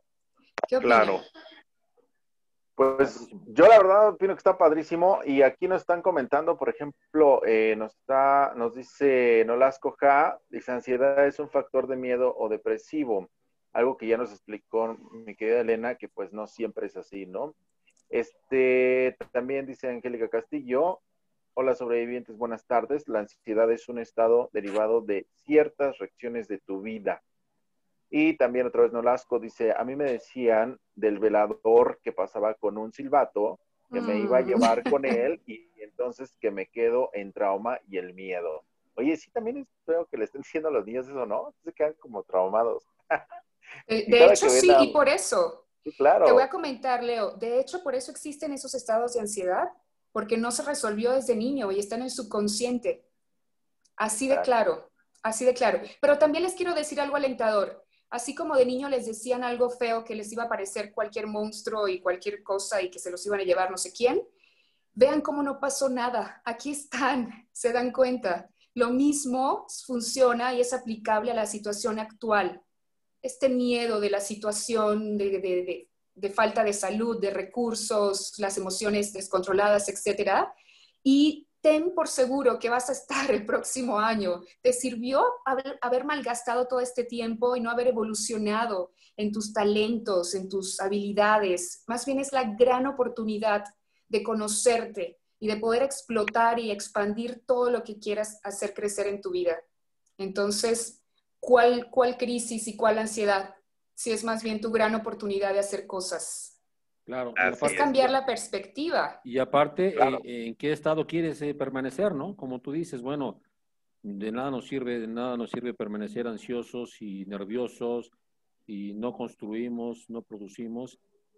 ¿Qué opinas? Claro. Pues yo la verdad opino que está padrísimo y aquí nos están comentando, por ejemplo, nos dice Nolasco Ja, dice ansiedad es un factor de miedo o depresivo, algo que ya nos explicó mi querida Elena, que pues no siempre es así, ¿no? También dice Angélica Castillo, hola sobrevivientes, buenas tardes, la ansiedad es un estado derivado de ciertas reacciones de tu vida. Y también otra vez Nolasco dice, a mí me decían del velador que pasaba con un silbato, que me iba a llevar con él y entonces que me quedo en trauma y el miedo. Oye, sí, también es feo que le estén diciendo a los niños eso, ¿no? Se quedan como traumados. De hecho, sí, y por eso. Sí, claro. Te voy a comentar, Leo, de hecho, por eso existen esos estados de ansiedad, porque no se resolvió desde niño y está en el subconsciente. Así de claro, así de claro. Pero también les quiero decir algo alentador. Así como de niño les decían algo feo que les iba a parecer cualquier monstruo y cualquier cosa y que se los iban a llevar no sé quién, vean cómo no pasó nada. Aquí están, se dan cuenta. Lo mismo funciona y es aplicable a la situación actual. Este miedo de la situación de falta de salud, de recursos, las emociones descontroladas, etcétera. Y ten por seguro que vas a estar el próximo año. ¿Te sirvió haber malgastado todo este tiempo y no haber evolucionado en tus talentos, en tus habilidades? Más bien es la gran oportunidad de conocerte y de poder explotar y expandir todo lo que quieras hacer crecer en tu vida. Entonces, ¿cuál crisis y cuál ansiedad? Si es más bien tu gran oportunidad de hacer cosas. Claro. Es cambiar la perspectiva. Y aparte, claro. ¿en qué estado quieres permanecer, no? Como tú dices, bueno, de nada nos sirve permanecer ansiosos y nerviosos y no construimos, no producimos.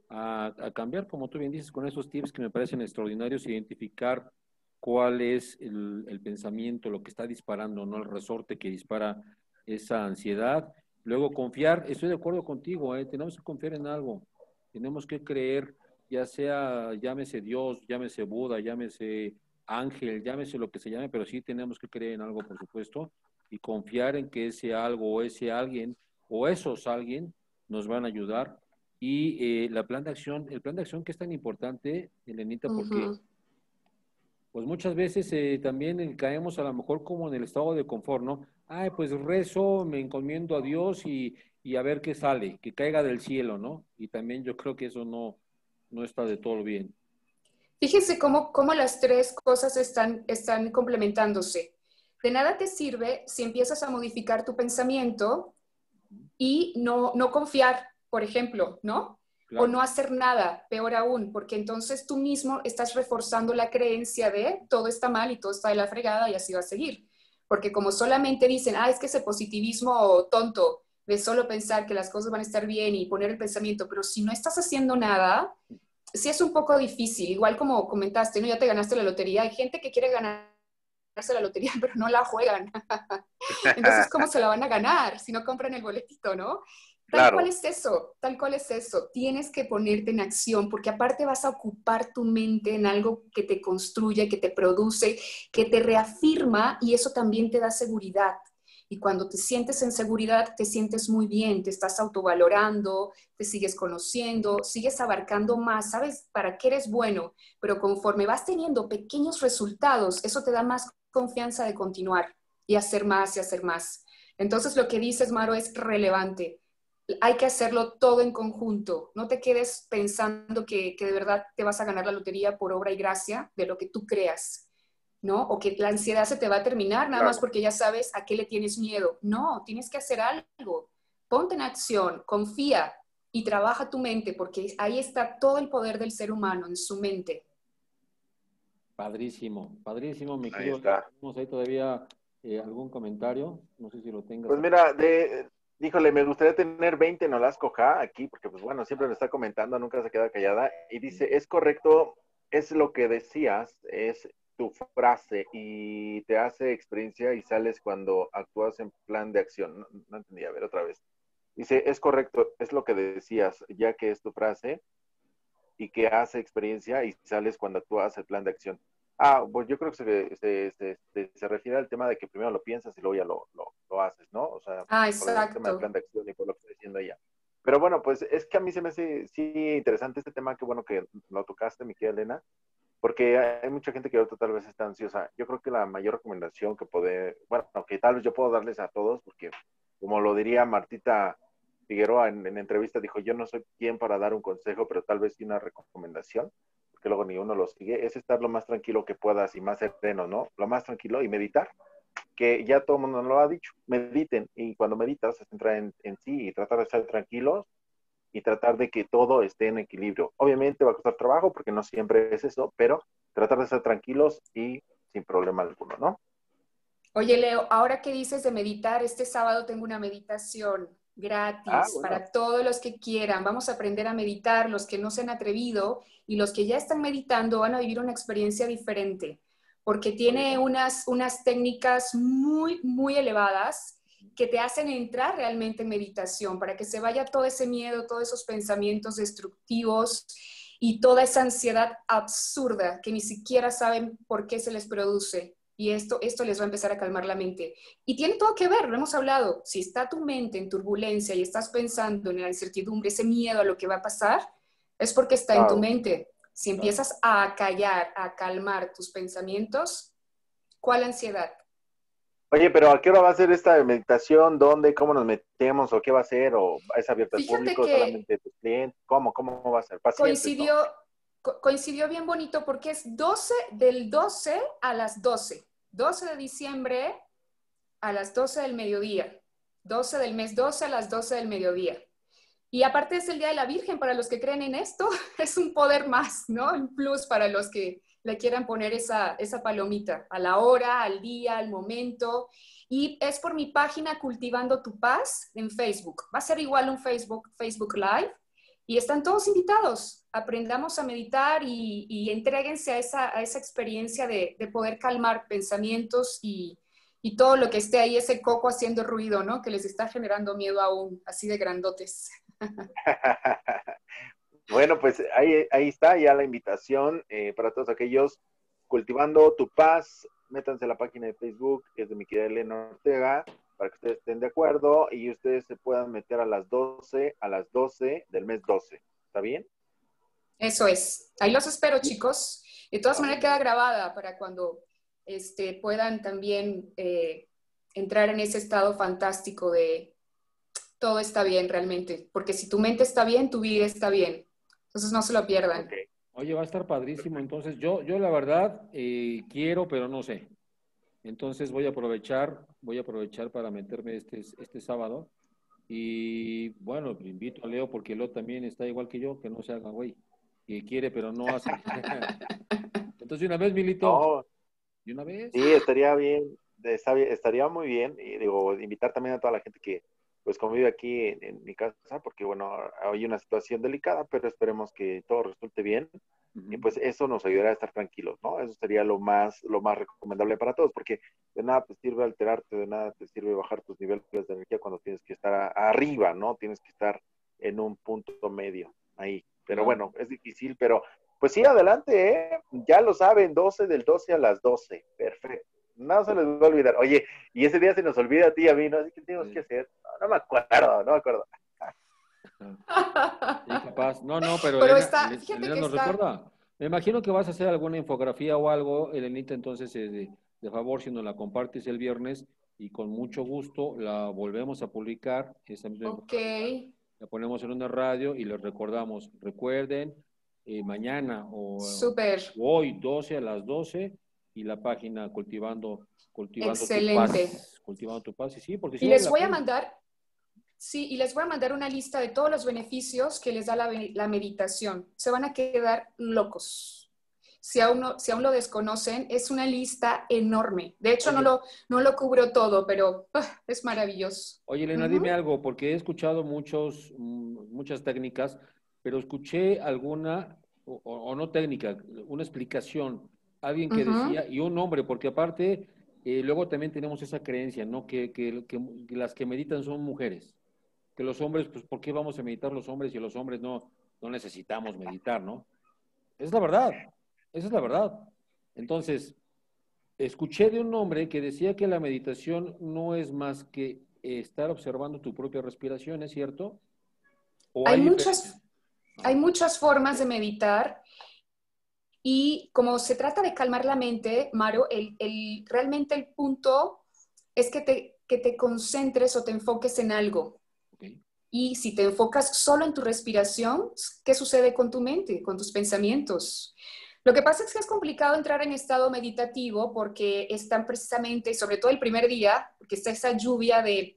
A cambiar, como tú bien dices, con esos tips que me parecen extraordinarios, identificar cuál es el pensamiento, lo que está disparando, ¿no? El resorte que dispara esa ansiedad. Luego confiar, estoy de acuerdo contigo, tenemos que confiar en algo, tenemos que creer, ya sea, llámese Dios, llámese Buda, llámese ángel, llámese lo que se llame, pero sí tenemos que creer en algo, por supuesto, y confiar en que ese algo o ese alguien o esos alguien nos van a ayudar. Y el plan de acción que es tan importante, Elenita, porque pues muchas veces también caemos a lo mejor como en el estado de confort, ¿no? Ay, pues rezo, me encomiendo a Dios y a ver qué sale, que caiga del cielo, ¿no? Y también yo creo que eso no está de todo bien. Fíjense cómo las tres cosas están complementándose. De nada te sirve si empiezas a modificar tu pensamiento y no confiar, por ejemplo, ¿no? Claro. O no hacer nada, peor aún, porque entonces tú mismo estás reforzando la creencia de todo está mal y todo está de la fregada y así va a seguir. Porque como solamente dicen, es que ese positivismo tonto de solo pensar que las cosas van a estar bien y poner el pensamiento, pero si no estás haciendo nada, sí es un poco difícil. Igual como comentaste, ¿no? Ya te ganaste la lotería. Hay gente que quiere ganarse la lotería, pero no la juegan. Entonces, ¿cómo se la van a ganar si no compran el boletito, no? Tal cual Claro. es eso, tal cual es eso. Tienes que ponerte en acción porque aparte vas a ocupar tu mente en algo que te construye, que te produce, que te reafirma y eso también te da seguridad. Y cuando te sientes en seguridad, te sientes muy bien, te estás autovalorando, te sigues conociendo, sigues abarcando más, sabes para qué eres bueno, pero conforme vas teniendo pequeños resultados, eso te da más confianza de continuar y hacer más y hacer más. Entonces, lo que dices, Maro, es relevante. Hay que hacerlo todo en conjunto. No te quedes pensando que de verdad te vas a ganar la lotería por obra y gracia de lo que tú creas, ¿no? O que la ansiedad se te va a terminar nada más Claro. porque ya sabes a qué le tienes miedo. No, tienes que hacer algo. Ponte en acción, confía y trabaja tu mente porque ahí está todo el poder del ser humano en su mente. Padrísimo, padrísimo, mi Ahí querido. está. ¿Tenemos ahí todavía algún comentario? No sé si lo tengas. Pues mira, híjole, me gustaría tener 20 no las coja aquí, porque pues bueno, siempre lo está comentando, nunca se queda callada, y dice, es correcto, es lo que decías, es tu frase, y te hace experiencia y sales cuando actúas en plan de acción. No, no entendí, a ver otra vez. Dice, es correcto, es lo que decías, ya que es tu frase, y que hace experiencia y sales cuando actúas el plan de acción. Pues yo creo que se refiere al tema de que primero lo piensas y luego ya lo haces, ¿no? O sea, por el tema del plan Exacto. de acción y por lo que está diciendo ella. Pero bueno, pues es que a mí se me hace sí interesante este tema, que bueno que lo tocaste, mi querida Elena, porque hay mucha gente que ahorita tal vez está ansiosa. Yo creo que la mayor recomendación bueno, que tal vez yo puedo darles a todos, porque como lo diría Martita Figueroa en entrevista, dijo, yo no soy quien para dar un consejo, pero tal vez sí una recomendación, porque luego ni uno lo sigue, es estar lo más tranquilo que puedas y más sereno, ¿no? Lo más tranquilo y meditar, que ya todo el mundo lo ha dicho, mediten, y cuando meditas se centra en sí y tratar de estar tranquilos y tratar de que todo esté en equilibrio. Obviamente va a costar trabajo porque no siempre es eso, pero tratar de estar tranquilos y sin problema alguno, ¿no? Oye, Leo, ahora que dices de meditar, este sábado tengo una meditación gratis Bueno, para todos los que quieran. Vamos a aprender a meditar, los que no se han atrevido y los que ya están meditando van a vivir una experiencia diferente, porque muy tiene bien. unas técnicas muy, muy elevadas que te hacen entrar realmente en meditación, para que se vaya todo ese miedo, todos esos pensamientos destructivos y toda esa ansiedad absurda que ni siquiera saben por qué se les produce. Y esto les va a empezar a calmar la mente. Y tiene todo que ver, lo hemos hablado. Si está tu mente en turbulencia y estás pensando en la incertidumbre, ese miedo a lo que va a pasar, es porque está en tu Claro, mente. Si claro. empiezas a callar, a calmar tus pensamientos, ¿cuál ansiedad? Oye, pero ¿a qué hora va a ser esta meditación? ¿Dónde? ¿Cómo nos metemos? ¿O qué va a ser? ¿O es abierta al Fíjate público? que ¿Solamente tus clientes? ¿Cómo va a ser? Pacientes, ¿no? coincidió bien bonito porque es del 12 a las 12. 12 de diciembre a las 12 del mediodía. 12 del mes 12 a las 12 del mediodía. Y aparte es el Día de la Virgen, para los que creen en esto, es un poder más, ¿no? Un plus para los que le quieran poner esa palomita, a la hora, al día, al momento. Y es por mi página Cultivando tu Paz en Facebook. Va a ser igual un Facebook Live. Y están todos invitados. Aprendamos a meditar y entréguense a esa experiencia de poder calmar pensamientos y todo lo que esté ahí, ese coco haciendo ruido, ¿no? Que les está generando miedo aún, así de grandotes. Bueno, pues ahí está ya la invitación para todos aquellos cultivando tu paz. Métanse a la página de Facebook, que es de mi querida Elena Ortega, para que ustedes estén de acuerdo y ustedes se puedan meter a las 12 del mes 12. ¿Está bien? Eso es. Ahí los espero, chicos. De todas Muy maneras, queda bien. grabada para cuando puedan también entrar en ese estado fantástico de todo está bien realmente. Porque si tu mente está bien, tu vida está bien. Entonces no se lo Ok, pierdan. Oye, va a estar padrísimo. perfecto. Entonces, yo la verdad quiero, pero no sé. Entonces voy a aprovechar para meterme este sábado. Y bueno, invito a Leo porque Leo también está igual que yo, que no se haga güey. Que quiere, pero no hace. Entonces, de una vez, Milito. No, ¿De una vez? sí, estaría bien, estaría muy bien, y digo, invitar también a toda la gente que pues convive aquí en mi casa, porque bueno, hay una situación delicada, pero esperemos que todo resulte bien, y pues eso nos ayudará a estar tranquilos, ¿no? Eso sería lo más recomendable para todos, porque de nada te sirve alterarte, de nada te sirve bajar tus niveles de energía cuando tienes que estar arriba, ¿no? Tienes que estar en un punto medio ahí. Pero Claro. bueno, es difícil, pero pues sí, adelante, ¿eh? Ya lo saben, 12 del 12 a las 12. Perfecto. No se les va a olvidar. Oye, y ese día se nos olvida a ti y a mí, ¿no? Así que tenemos que hacer. No, no me acuerdo, no me acuerdo. Sí, capaz. No, no, pero Pero Elena, está, fíjate Elena que nos está, recuerda. Me imagino que vas a hacer alguna infografía o algo, Elenita, entonces, de favor, si nos la compartes el viernes y con mucho gusto la volvemos a publicar, esa misma ok, infografía, la ponemos en una radio y les recordamos, recuerden, mañana o súper, hoy, 12 a las 12, y la página Cultivando tu excelente. Paz, Cultivando tu Paz, y sí, porque sí Y vale les la voy a pena. mandar, sí, y les voy a mandar una lista de todos los beneficios que les da la meditación. Se van a quedar locos. Si aún lo desconocen, es una lista enorme. De hecho, Oye, no lo cubro todo, pero es maravilloso. Oye, Elena, dime Ujú, algo, porque he escuchado muchas técnicas, pero escuché alguna, o no técnica, una explicación, alguien que ujú. decía, y un hombre, porque aparte, luego también tenemos esa creencia, ¿no? Que las que meditan son mujeres, que los hombres, pues, ¿por qué vamos a meditar los hombres y los hombres no necesitamos meditar, ¿no? Es la verdad, esa es la verdad. Entonces, escuché de un hombre que decía que la meditación no es más que estar observando tu propia respiración, ¿es cierto? ¿O Hay hay diferencia? muchas, hay Ajá. muchas formas de meditar y como se trata de calmar la mente, Maro, realmente el punto es que te concentres o te enfoques en algo. Ok. Y si te enfocas solo en tu respiración, ¿qué sucede con tu mente, con tus pensamientos? Lo que pasa es que es complicado entrar en estado meditativo porque están precisamente, sobre todo el primer día, porque está esa lluvia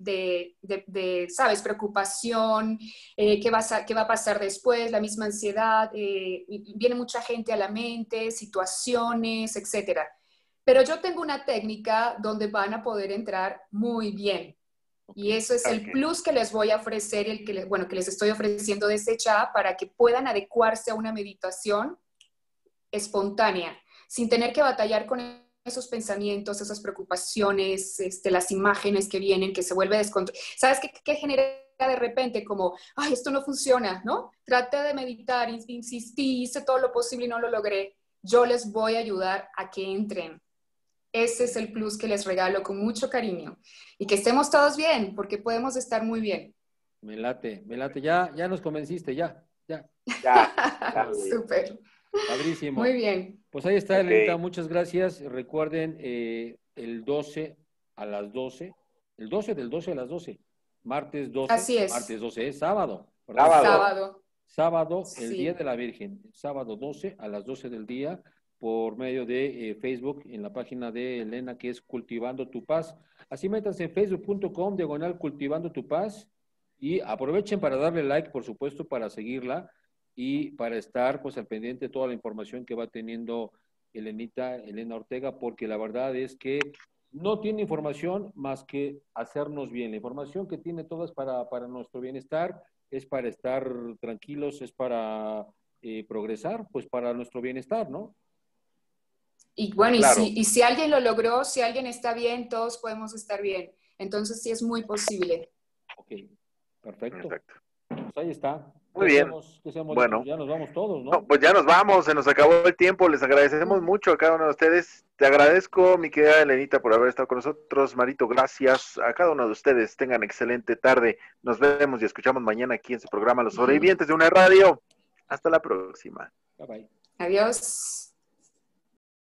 ¿sabes? Preocupación, qué va a pasar después, la misma ansiedad, viene mucha gente a la mente, situaciones, etcétera. Pero yo tengo una técnica donde van a poder entrar muy bien. Ok. Y eso es el Ok. plus que les voy a ofrecer, bueno, que les estoy ofreciendo desde ya para que puedan adecuarse a una meditación espontánea, sin tener que batallar con esos pensamientos, esas preocupaciones, las imágenes que vienen, que se vuelve descontrol. ¿Sabes qué genera de repente? Como, ay, esto no funciona, ¿no? Traté de meditar, insistí, hice todo lo posible y no lo logré. Yo les voy a ayudar a que entren. Ese es el plus que les regalo con mucho cariño. Y que estemos todos bien, porque podemos estar muy bien. Me late, ya nos convenciste, ya. Ya, ya, güey. Súper. Muy Padrísimo. bien. Pues ahí está, Elenita, Ok. muchas gracias. Recuerden, el 12 a las 12, el 12 del 12 a las 12, Así martes es. 12 es sábado, perdón. Sábado. Sábado. Sábado, el Día Sí. de la Virgen, sábado 12 a las 12 del día, por medio de Facebook, en la página de Elena, que es Cultivando tu Paz. Así métanse en facebook.com, Cultivando tu Paz, y aprovechen para darle like, por supuesto, para seguirla y para estar pues al pendiente de toda la información que va teniendo Elena Ortega, porque la verdad es que no tiene información más que hacernos bien. La información que tiene toda es para nuestro bienestar, es para estar tranquilos, es para progresar, pues para nuestro bienestar, ¿no? Y bueno, Claro. y si alguien lo logró, si alguien está bien, todos podemos estar bien. Entonces sí es muy posible. Ok, perfecto. Exacto. Pues ahí está. Muy bien. ¿Qué hacemos, Lito? Bueno. Ya nos vamos todos, No, ¿no? pues ya nos vamos, se nos acabó el tiempo, les agradecemos mucho a cada uno de ustedes. Te agradezco, mi querida Elenita, por haber estado con nosotros. Marito, gracias a cada uno de ustedes. Tengan excelente tarde. Nos vemos y escuchamos mañana aquí en su programa Los Sobrevivientes de una Radio. Hasta la próxima. Bye bye. Adiós.